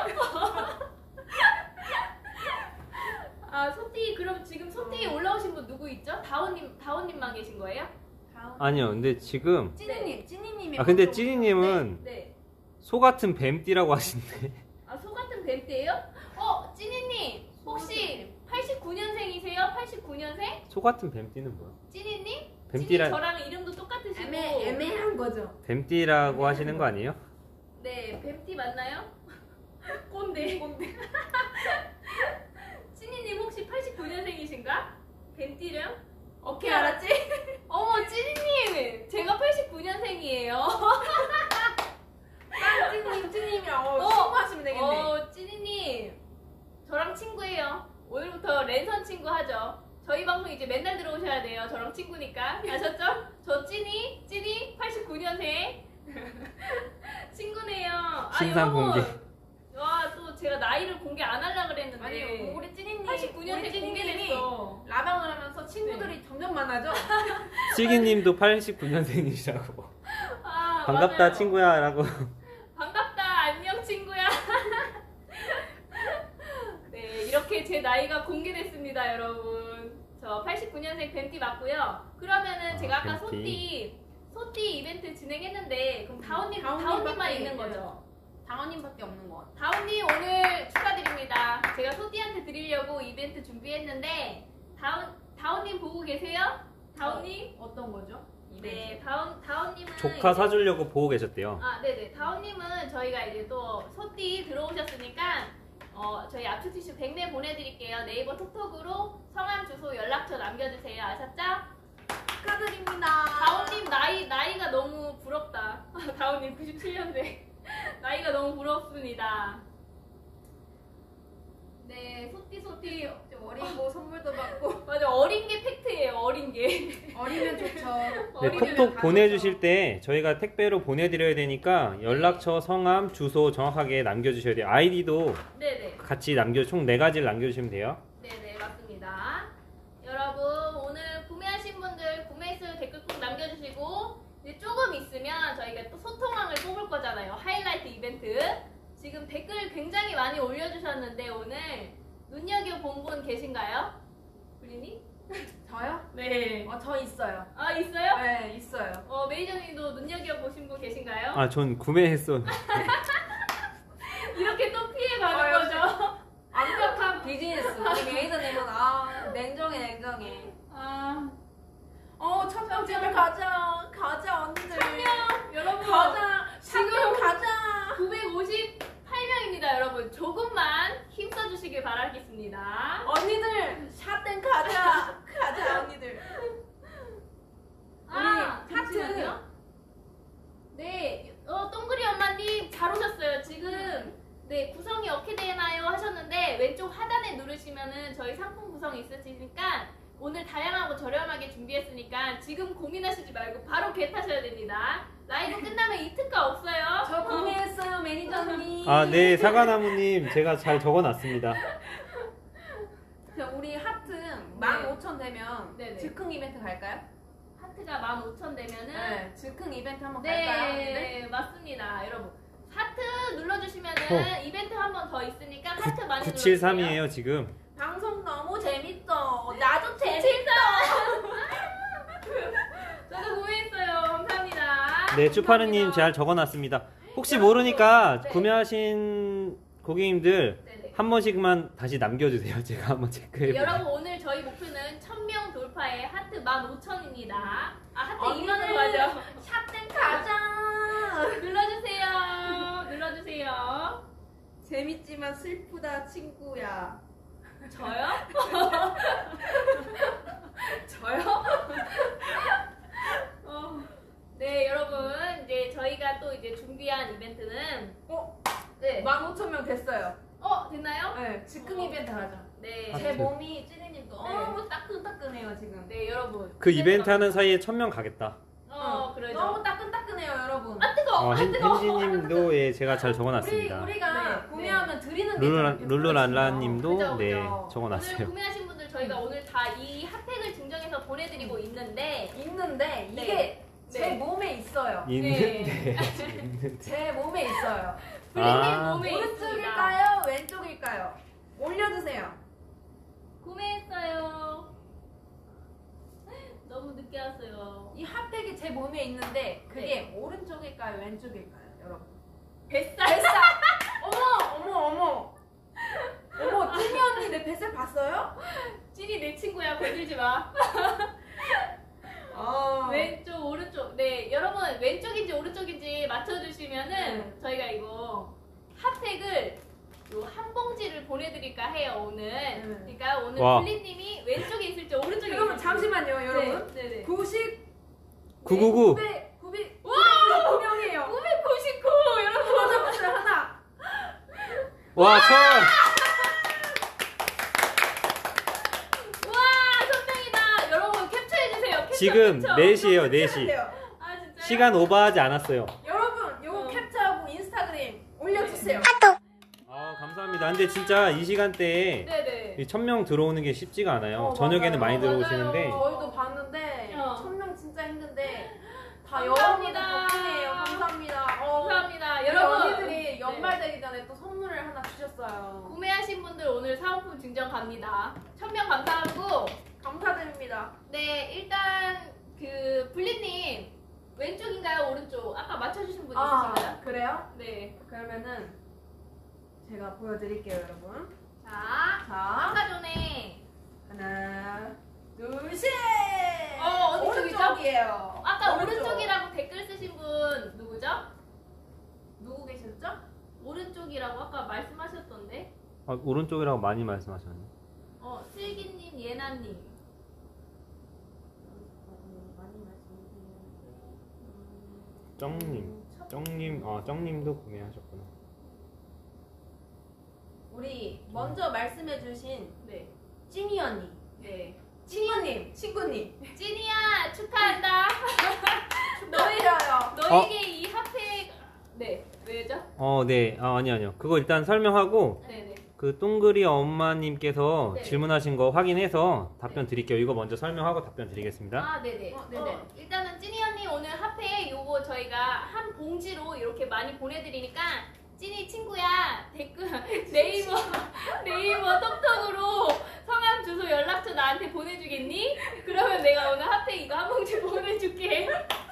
아 소띠 그럼 지금 소띠에 어. 올라오신 분 누구 있죠? 다온님 다온님만 계신 거예요? 다온. 아니요, 근데 지금 찌니님 찌니님이. 아 근데 방송 찌니님은 네. 소 같은 뱀띠라고 하신대. 아 소 같은 뱀띠예요? 어 찌니님 혹시 팔십구 년생이세요? 팔십구 년생? 소 같은 뱀띠는 뭐야? 찌니님? 찌니 뱀띠라 저랑 이름도 똑같으시고. 애매 애매한 거죠. 뱀띠라고 하시는 거 아니에요? 네 뱀띠 맞나요? 꼰대. 꼰대. 찌니님 혹시 팔십구 년생이신가? 뱀띠령? 어떻게 알았지? 어머 찌니님 제가 팔십구 년생이에요. 아, 찌님 찌님이랑 어, 어. 친구하시면 되겠네. 어 찌니님 저랑 친구예요. 오늘부터 랜선 친구 하죠. 저희 방송 이제 맨날 들어오셔야 돼요. 저랑 친구니까 아셨죠? 저 찌니 찌니 팔십구 년생 친구네요. 아, 신상 여러분. 공개. 와 또 제가 나이를 공개 안 하려 그랬는데 아니 우리 찌님님 팔십구 년생 우리 찌님님이 공개됐어. 라방을 하면서 친구들이 점점 많아져. 시기님도 팔십구 년생이시라고. 아, 반갑다 맞아요. 친구야라고. 반갑다 안녕 친구야. 네 이렇게 제 나이가 공개됐습니다 여러분. 저 팔십구 년생 뱀띠 맞고요. 그러면은 아, 제가 아까 뱀띠. 소띠 소띠 이벤트 진행했는데 그럼 다운님 다운님밖에 다운님만 있는 있어요. 거죠? 다원님밖에 없는 것 같아. 다운님 오늘 축하드립니다. 제가 소띠한테 드리려고 이벤트 준비했는데 다운 다운님 보고 계세요? 다운님? 어떤 거죠? 네 다운 다운님은 조카 이제- 사주려고 보고 계셨대요. 아, 네네. 다운님은 저희가 이제 또 소띠 들어오셨으니까 어, 저희 압축티슈 백 매 보내드릴게요. 네이버 톡톡으로 성함, 주소, 연락처 남겨주세요. 아셨죠? 축하드립니다. 다운님 나이, 나이가 너무 부럽다. 다운님 구십칠 년생. 나이가 너무 부럽습니다. 네, 소띠, 소띠. 좀 어리고 선물도 받고 맞아, 어린 게 팩트예요, 어린 게. 어리면 좋죠. 네, 어리면 톡톡 가져서. 보내주실 때 저희가 택배로 보내드려야 되니까 연락처, 성함, 주소 정확하게 남겨주셔야 돼요. 아이디도 네네. 같이 남겨 총 네 가지를 남겨주시면 돼요. 네네 맞습니다. 여러분 오늘 구매하신 분들 구매수 댓글 꼭 남겨주시고 이제 조금 있으면 저희가 또 소통왕을 뽑을 거잖아요. 하이라이트 이벤트. 지금 댓글 굉장히 많이 올려주셨는데 오늘 눈여겨본 분 계신가요? 우리니? 저요? 네. 어, 저 있어요. 아 있어요? 네, 있어요. 어 메이저님도 눈여겨보신 분 계신가요? 아, 전 구매했어. 이렇게 또 피해가는 어, 역시. 거죠? 완벽한 비즈니스. 우리 메이저님은 아 냉정해 냉정해. 아 어, 첫 번째를 가자. 가자 언니들. 여러분 가자. 지금 지금 가자. 구백오십팔 명입니다 여러분. 조금만 힘써주시길 바라겠습니다. 언니들 샷땡 가자. 가자 언니들. 아 우리 하트. 잠시만요. 네, 어, 동그리 엄마님 잘 오셨어요. 지금 네 구성이 어떻게 되나요 하셨는데 왼쪽 하단에 누르시면은 저희 상품 구성이 있으시니까 오늘 다양하고 저렴하게 준비했으니까 지금 고민하시지 말고 바로 겟하셔야 됩니다. 라이브 끝나면 이 특가 없어요. 저 구매했어요 매니저님. 아, 네, 사과나무님 제가 잘 적어놨습니다. 자, 우리 하트 만 오천 되면 네네. 즉흥 이벤트 갈까요? 하트가 만 오천 되면은 네, 즉흥 이벤트 한번 갈까요? 네, 맞습니다. 여러분. 하트 눌러주시면은 어. 이벤트 한 번 더 있으니까 하트 많이 눌러주세요. 구칠삼이에요 지금. 방송 너무 재밌어. 나도 재밌어. 저도 구매했어요. 감사합니다. 네, 쭈파르님 잘 적어놨습니다. 혹시 모르니까 네. 구매하신 고객님들 네네. 한 번씩만 다시 남겨주세요. 제가 한번 체크해볼게요. 여러분 오늘 저희 목표는 천 명 돌파에 하트 만 오천입니다. 아 하트 언니들. 이만으로 가죠. 샷땡 가자. 눌러주세요. 볼게요. 재밌지만 슬프다 친구야. 저요? 저요? 어. 네, 여러분. 이제 저희가 또 이제 준비한 이벤트는 어? 네. 만 오천 명 됐어요. 어, 됐나요? 네, 즉흥 어. 이벤트 하자. 네. 하트. 제 몸이 찌리님도 네. 너무 따끈따끈해요 지금. 네, 여러분. 그 이벤트 하는 사이에 천 명 가겠다. 어, 응. 그러죠. 너무 따끈따끈해요 여러분. 아, 뜨거워. 어, 아, hen, 뜨거워. 헨지님도 예, 제가 잘 우리 적어놨습니다. 우리가 네, 구매하면 드리는 게 룰루 있잖아요. 룰루랄라님도 그죠, 네 그죠. 오늘 적어놨어요. 구매하신 분들 저희가 오늘 다 이 핫팩을 증정해서 보내드리고 있는데 있는데 이게 네. 제 네. 몸에 있어요. 있는데 있는데. 제 몸에 있어요. 블리님 아. 몸에 있습니다. 오른쪽일까요? 왼쪽일까요? 올려주세요. 구매했어요. 너무 늦게 왔어요. 이 핫팩이 제 몸에 있는데 그게 오른쪽일까요? 왼쪽일까요? 여러분. 뱃살. 뱃살! 어머! 어머! 어머! 어머! 찐이 언니 내 뱃살 봤어요? 찐이 내 친구야. 건들지 마. 아. 왼쪽 오른쪽. 네, 여러분 왼쪽인지 오른쪽인지 맞춰주시면은 네. 저희가 이거 핫팩을 요 한 봉지를 보내드릴까 해요 오늘. 그러니까 오늘 와. 블리님이 왼쪽에 있을지 오른쪽에 여러분 있을지. 잠시만요 여러분. 네, 네, 네. 구십 구구구. 구백구십구 명이에요. 구백구십구 여러분. 하나 남았어요 하나. 와 천. 와 선명이다. 여러분 캡처해주세요. 캡처, 지금 캡처. 네 시에요 네 시. 돼요. 아 진짜요? 시간 오버하지 않았어요. 여러분 요거 어. 캡처하고 인스타그램 올려주세요. 아 감사합니다. 근데 진짜 이 시간대에 네네. 천 명 들어오는 게 쉽지가 않아요. 어, 저녁에는 맞아요. 많이 들어오시는데 맞아요. 저희도 봤는데 어. 천 명 진짜 힘든데 다 감사합니다. 여러분들 덕분이에요. 감사합니다. 어, 감사합니다. 우리 여러분 언니들이 연말 되기 전에 또 선물을 하나 주셨어요. 구매하신 분들 오늘 사은품 증정 갑니다. 천 명 감사하고 감사드립니다. 네 일단 그 블리님 왼쪽인가요 오른쪽? 아까 맞춰주신 분 아 있으신가요? 그래요? 네. 그러면은 제가 보여드릴게요, 여러분. 자 자, 아까 전에 하나, 둘, 셋. 어, 어디 쪽이죠? 오른쪽이에요. 아까 오른쪽. 오른쪽이라고 댓글 쓰신 분 누구죠? 누구 계셨죠? 오른쪽이라고 아까 말씀하셨던데. 아, 오른쪽이라고 많이 말씀하셨네. 어 슬기님, 예나님. 많이 말씀드리는데. 쩡님, 쩡님, 아 쩡님도 구매하셨구나. 우리 먼저 말씀해주신 네. 찐이 언니, 네. 친구님, 친구님. 찐이야 축하한다. 축하드려요. 너에게 이 핫팩. 네. 왜죠? 어, 네, 아, 아니 아니요. 그거 일단 설명하고 네네. 그 똥그리 엄마님께서 네. 질문하신 거 확인해서 답변 드릴게요. 이거 먼저 설명하고 답변 드리겠습니다. 아, 네네. 어, 네네. 어, 일단은 찐이 언니 오늘 핫팩 요거 저희가 한 봉지로 이렇게 많이 보내드리니까 찐이 친구야 댓글 네이버 네이버 톡톡으로 성함 주소 연락처 나한테 보내주겠니? 그러면 내가 오늘 핫팩 이거 한 봉지 보내줄게.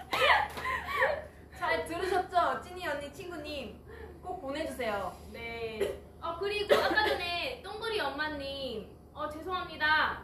잘 들으셨죠? 찐이 언니, 친구님. 꼭 보내주세요. 네. 어 그리고 아까 전에 똥그리 엄마님 어 죄송합니다.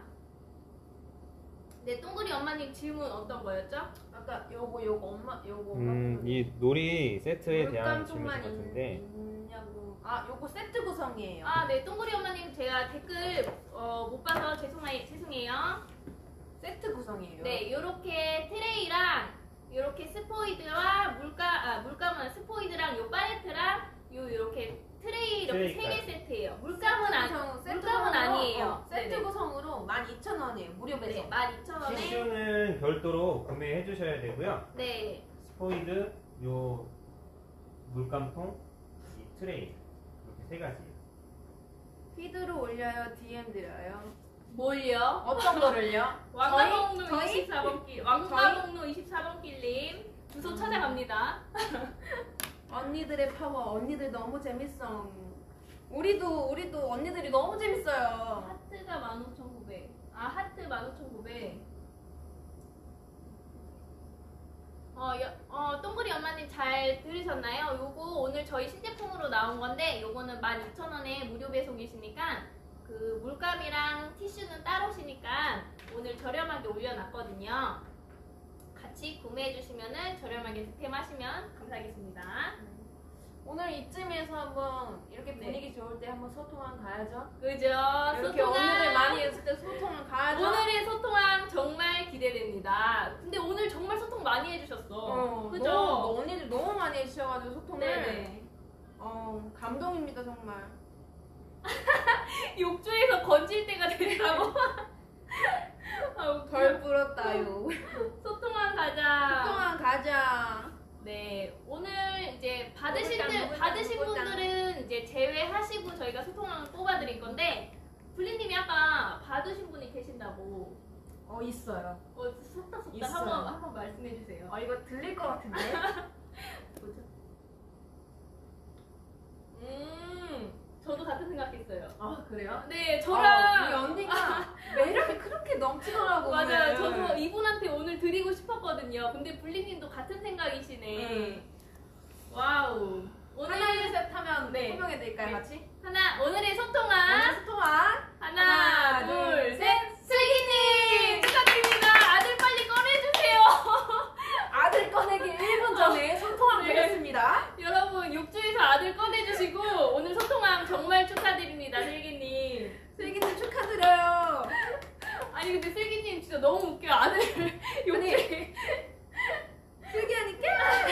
네 똥그리 엄마님 질문 어떤 거였죠? 아까 요거, 요거, 엄마, 요거. 음, 이 놀이 세트에 대한 물감통만 질문인 것 같은데. 있냐고. 아, 요거 세트 구성이에요. 아, 네, 똥구리 엄마님 제가 댓글 어, 못 봐서 죄송해, 죄송해요. 세트 구성이에요. 네, 요렇게 트레이랑 요렇게 스포이드와 물감, 아, 물감은 스포이드랑 요 팔레트랑 요 요렇게 트레이 이렇게 세 개 트레이까지. 세트예요. 물감은 아니, 구성, 세트 물감은 구성으로, 아니에요. 어, 세트 네네. 구성으로 만 이천 원이에요. 무료 네, 배송. 만 이천 원에. 티슈는 별도로 구매해 주셔야 되고요. 네, 스포이드, 요 물감통, 이 트레이 이렇게 세 가지. 피드로 올려요? 디엠 드려요? 뭘요? 어떤 거를요? 왕가봉로 저희? 이십사 번 길, 왕가봉로 이십사 번 길님 주소 찾아갑니다. 언니들의 파워, 언니들 너무 재밌어. 우리도, 우리도 언니들이 너무 재밌어요. 하트가 만 오천구백. 아, 하트 만 오천구백. 어, 여, 어, 똥그리 엄마님 잘 들으셨나요? 요거 오늘 저희 신제품으로 나온 건데, 요거는 만 이천 원에 무료 배송이시니까, 그 물감이랑 티슈는 따로시니까, 오늘 저렴하게 올려놨거든요. 같이 구매해주시면은 저렴하게 득템하시면 감사하겠습니다. 오늘 이쯤에서 한번 이렇게 네. 분위기 좋을 때 한번 소통한 가야죠. 그죠? 이렇게 소통함. 언니들 많이 있을 때 소통한 가야죠. 오늘의 소통함 정말 기대됩니다. 근데 오늘 정말 소통 많이 해주셨어. 어, 그죠? 너무, 언니들 너무 많이 해주셔가지고 소통을. 네네. 어, 감동입니다 정말. 욕조에서 건질 때가 됐다고. 아, 웃겨. 덜 불었다요. 소통함 가자. 소통한 가자. 네, 오늘 이제 받으신 누굴까, 들 누굴까, 받으신 누굴까. 분들은 이제 제외하시고 저희가 소통함을 뽑아드릴 건데 블리님이 아까 받으신 분이 계신다고. 어 있어요. 어, 속다 속다 있어요. 한번 한번 말씀해 주세요. 어 이거 들릴 것 같은데. 뭐죠? 음, 저도 같은 생각했어요. 아 그래요? 네, 아, 저랑 우리 언니가 매력이 그렇게 넘치더라고. 맞아요. 오늘. 저도 이분한테 오늘 드리고 싶었거든요. 근데 블리님도 같은 생각이시네. 음. 와우. 오늘 하나 둘셋 하면 네. 설명해 드릴까요 네. 같이? 하나 오늘의 오늘 소통함 소통한 하나, 하나, 둘, 둘, 셋, 슬기님 축하드립니다. 아들 빨리 꺼내주세요. 아들 꺼내기 일 분 전에 소통함 네. 되겠습니다. 여러분 욕조에서 아들 꺼내주시고 오늘 소통함 정말 축하드립니다, 슬기님. 슬기님 축하드려요. 아니 근데 슬기님 진짜 너무 웃겨. 아들 욕조에 슬기하니까.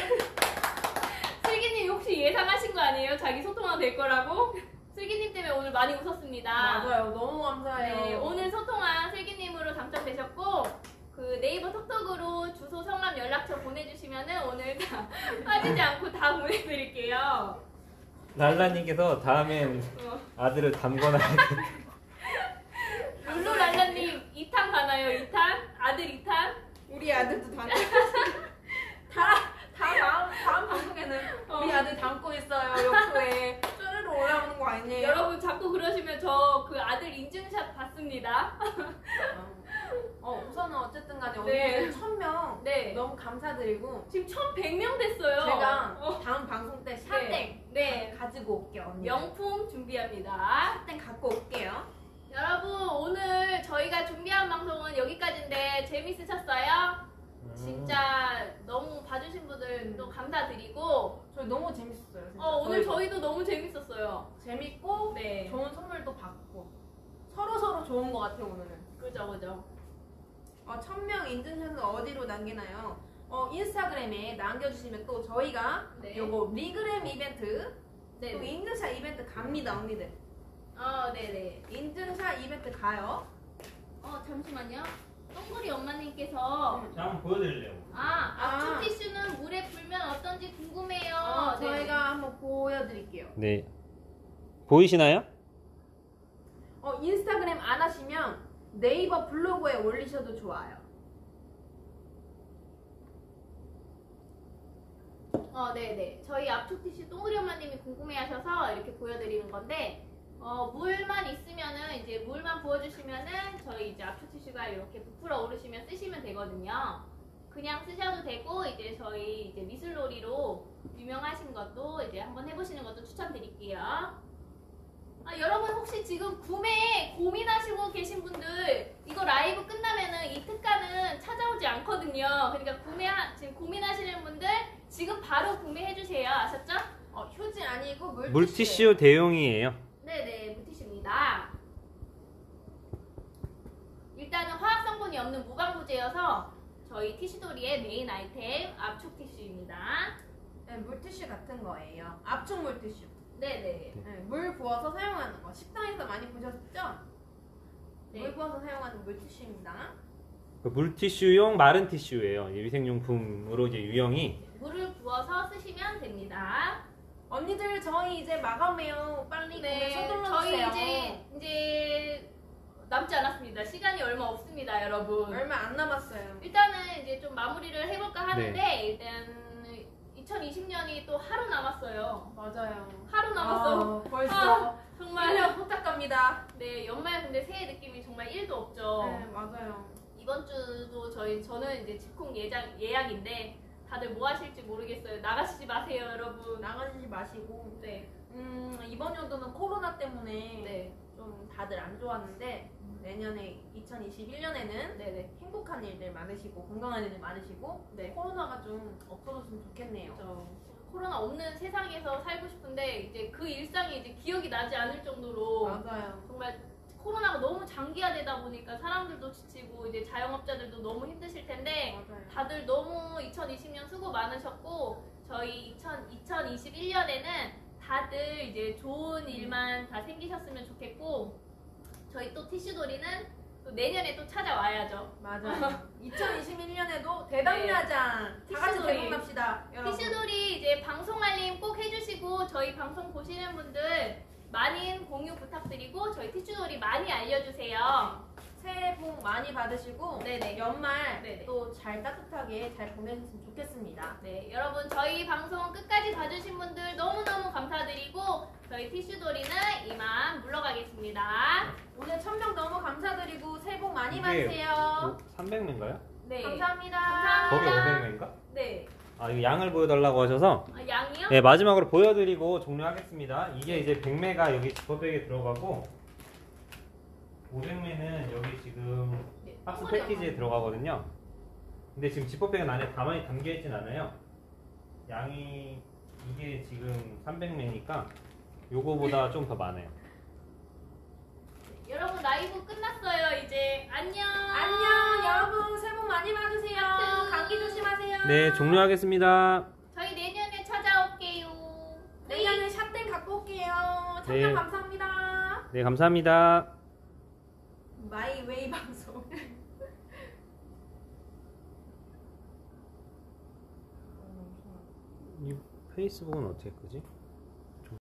슬기님 혹시 예상하신 거 아니에요? 자기 소통함 될 거라고? 슬기님 때문에 오늘 많이 웃었습니다. 맞아요. 너무 감사해요. 네, 오늘 소통함 슬기님으로 당첨되셨고 그 네이버 톡톡으로 주소, 성함, 연락처 보내주시면은 오늘 다 빠지지 않고 다 보내드릴게요. 랄라님께서 다음엔 어. 아들을 담거나 룰루랄라님 이 탄 가나요? 이 탄? 아들 이 탄? 우리 아들도 다 다, 다 다음 다음 방송에는 어. 우리 아들 담고 있어요. 욕조에 쪼르르 올라오는 거 아니에요? 여러분 자꾸 그러시면 저 그 아들 인증샷 받습니다. 어 우선은 어쨌든 간에 네. 오늘 천 명 네. 너무 감사드리고 지금 천백 명 됐어요. 제가 어. 다음 방송 때 샤땡 네. 네. 가지고 올게요 언니. 명품 준비합니다. 샤땡 갖고 올게요. 여러분 오늘 저희가 준비한 방송은 여기까지인데 재밌으셨어요? 진짜 너무 봐주신 분들 또 감사드리고 저희 너무 재밌었어요. 진짜. 어, 오늘 저희도 저희도 너무 재밌었어요. 재밌고 네. 좋은 선물도 받고 서로 서로 좋은 것 같아요 오늘은. 그죠 그죠. 어, 천 명 인증샷은 어디로 남기나요? 어, 인스타그램에 남겨주시면 또 저희가 네. 요거 리그램 이벤트 또 네네. 인증샷 이벤트 갑니다 언니들. 어 네네. 인증샷 이벤트 가요. 어 잠시만요. 똥구리 엄마님께서 음. 자, 한번 보여드릴래요. 아 아. 압축 티슈는 물에 불면 어떤지 궁금해요. 어, 네네. 저희가 한번 보여드릴게요. 네. 보이시나요? 어, 인스타그램 안 하시면 네이버 블로그에 올리셔도 좋아요. 어, 네네. 저희 압축 티슈 똥구리 엄마님이 궁금해하셔서 이렇게 보여드리는 건데, 어, 물만 있으면은 이제 물만 부어주시면은 저희 이제 압축 티슈가 이렇게 부풀어 오르시면 쓰시면 되거든요. 그냥 쓰셔도 되고 이제 저희 이제 미술놀이로 유명하신 것도 이제 한번 해보시는 것도 추천드릴게요. 아, 여러분 혹시 지금 구매 고민하시고 계신 분들 이거 라이브 끝나면은 이 특가는 찾아오지 않거든요. 그러니까 구매 지금 고민하시는 분들 지금 바로 구매해 주세요. 아셨죠? 어, 휴지 아니고 물티슈. 물티슈 대용이에요. 네네, 물티슈입니다. 일단은 화학 성분이 없는 무방부제여서 저희 티슈도리의 메인 아이템 압축 티슈입니다. 네, 물티슈 같은 거예요. 압축 물티슈. 네네. 네, 물 부어서 사용하는 거. 식당에서 많이 보셨죠? 네. 물 부어서 사용하는 물티슈입니다. 그 물티슈용 마른 티슈예요. 위생용품으로 이제 유형이. 물을 부어서 쓰시면 됩니다. 언니들 저희 이제 마감해요. 빨리 구매 네, 서둘러 저희 주세요. 이제 이제 남지 않았습니다. 시간이 얼마 없습니다, 여러분. 얼마 안 남았어요. 일단은 이제 좀 마무리를 해볼까 하는데 네. 일단 이천이십 년이 또 하루 남았어요. 맞아요. 하루 남았어. 아, 벌써 아, 정말. 일 년 후딱 갑니다. 네, 연말 근데 새해 느낌이 정말 일도 없죠. 네, 맞아요. 이번 주도 저희 저는 이제 집콕 예약 예약인데 다들 뭐 하실지 모르겠어요. 나가시지 마세요, 여러분. 나가지 마시고. 네, 음, 이번 연도는 코로나 때문에 네, 좀 다들 안 좋았는데 내년에 이천이십일 년에는 네, 네. 행복한 일들 많으시고 건강한 일들 많으시고 네. 코로나가 좀 없어졌으면 좋겠네요. 저 코로나 없는 세상에서 살고 싶은데 이제 그 일상이 이제 기억이 나지 않을 정도로 맞아요. 정말 코로나가 너무 장기화되다 보니까 사람들도 지치고 이제 자영업자들도 너무 힘드실 텐데 맞아요. 다들 너무 이천이십 년 수고 많으셨고 저희 이천이십일 년에는 다들 이제 좋은 일만 다 생기셨으면 좋겠고 저희 또 티슈돌이는 또 내년에 또 찾아와야죠. 맞아요. 이천이십일 년에도 대박나자. 다 같이 티슈돌이. 대박납시다. 여러분. 티슈돌이 이제 방송 알림 꼭 해주시고 저희 방송 보시는 분들 많은 공유 부탁드리고 저희 티슈돌이 많이 알려주세요. 새해 복 많이 받으시고 네네. 연말 네네. 또 잘 따뜻하게 잘 보내셨으면 좋겠습니다. 네, 여러분 저희 방송 끝까지 봐주신 분들 너무너무 감사드리고 저희 티슈돌이는 이만 물러가겠습니다. 오늘 천 명 너무 감사드리고 새해 복 많이 이게 받으세요. 삼백 명인가요? 네, 감사합니다. 감사합니다. 저게 오백 명인가? 네, 아, 이거 양을 보여달라고 하셔서 아, 양이요? 네, 마지막으로 보여드리고 종료하겠습니다. 이게 이제 백 메가 여기 지퍼백에 들어가고 오백 메는 여기 지금 네, 박스 덩어리 패키지에 양말. 들어가거든요. 근데 지금 지퍼백은 안에 가만히 담겨있진 않아요. 양이 이게 지금 삼백 메니까 요거보다 좀 더 많아요. 여러분 라이브 끝났어요. 이제 안녕. 안녕 여러분 새해 복 많이 받으세요. 감기 조심하세요. 네, 종료하겠습니다. 저희 내년에 찾아올게요. 내년에 샷땡 갖고 올게요. 참여 네. 감사합니다. 네, 감사합니다. 마이웨이 방송. 이 페이스북은 어떻게 끄지?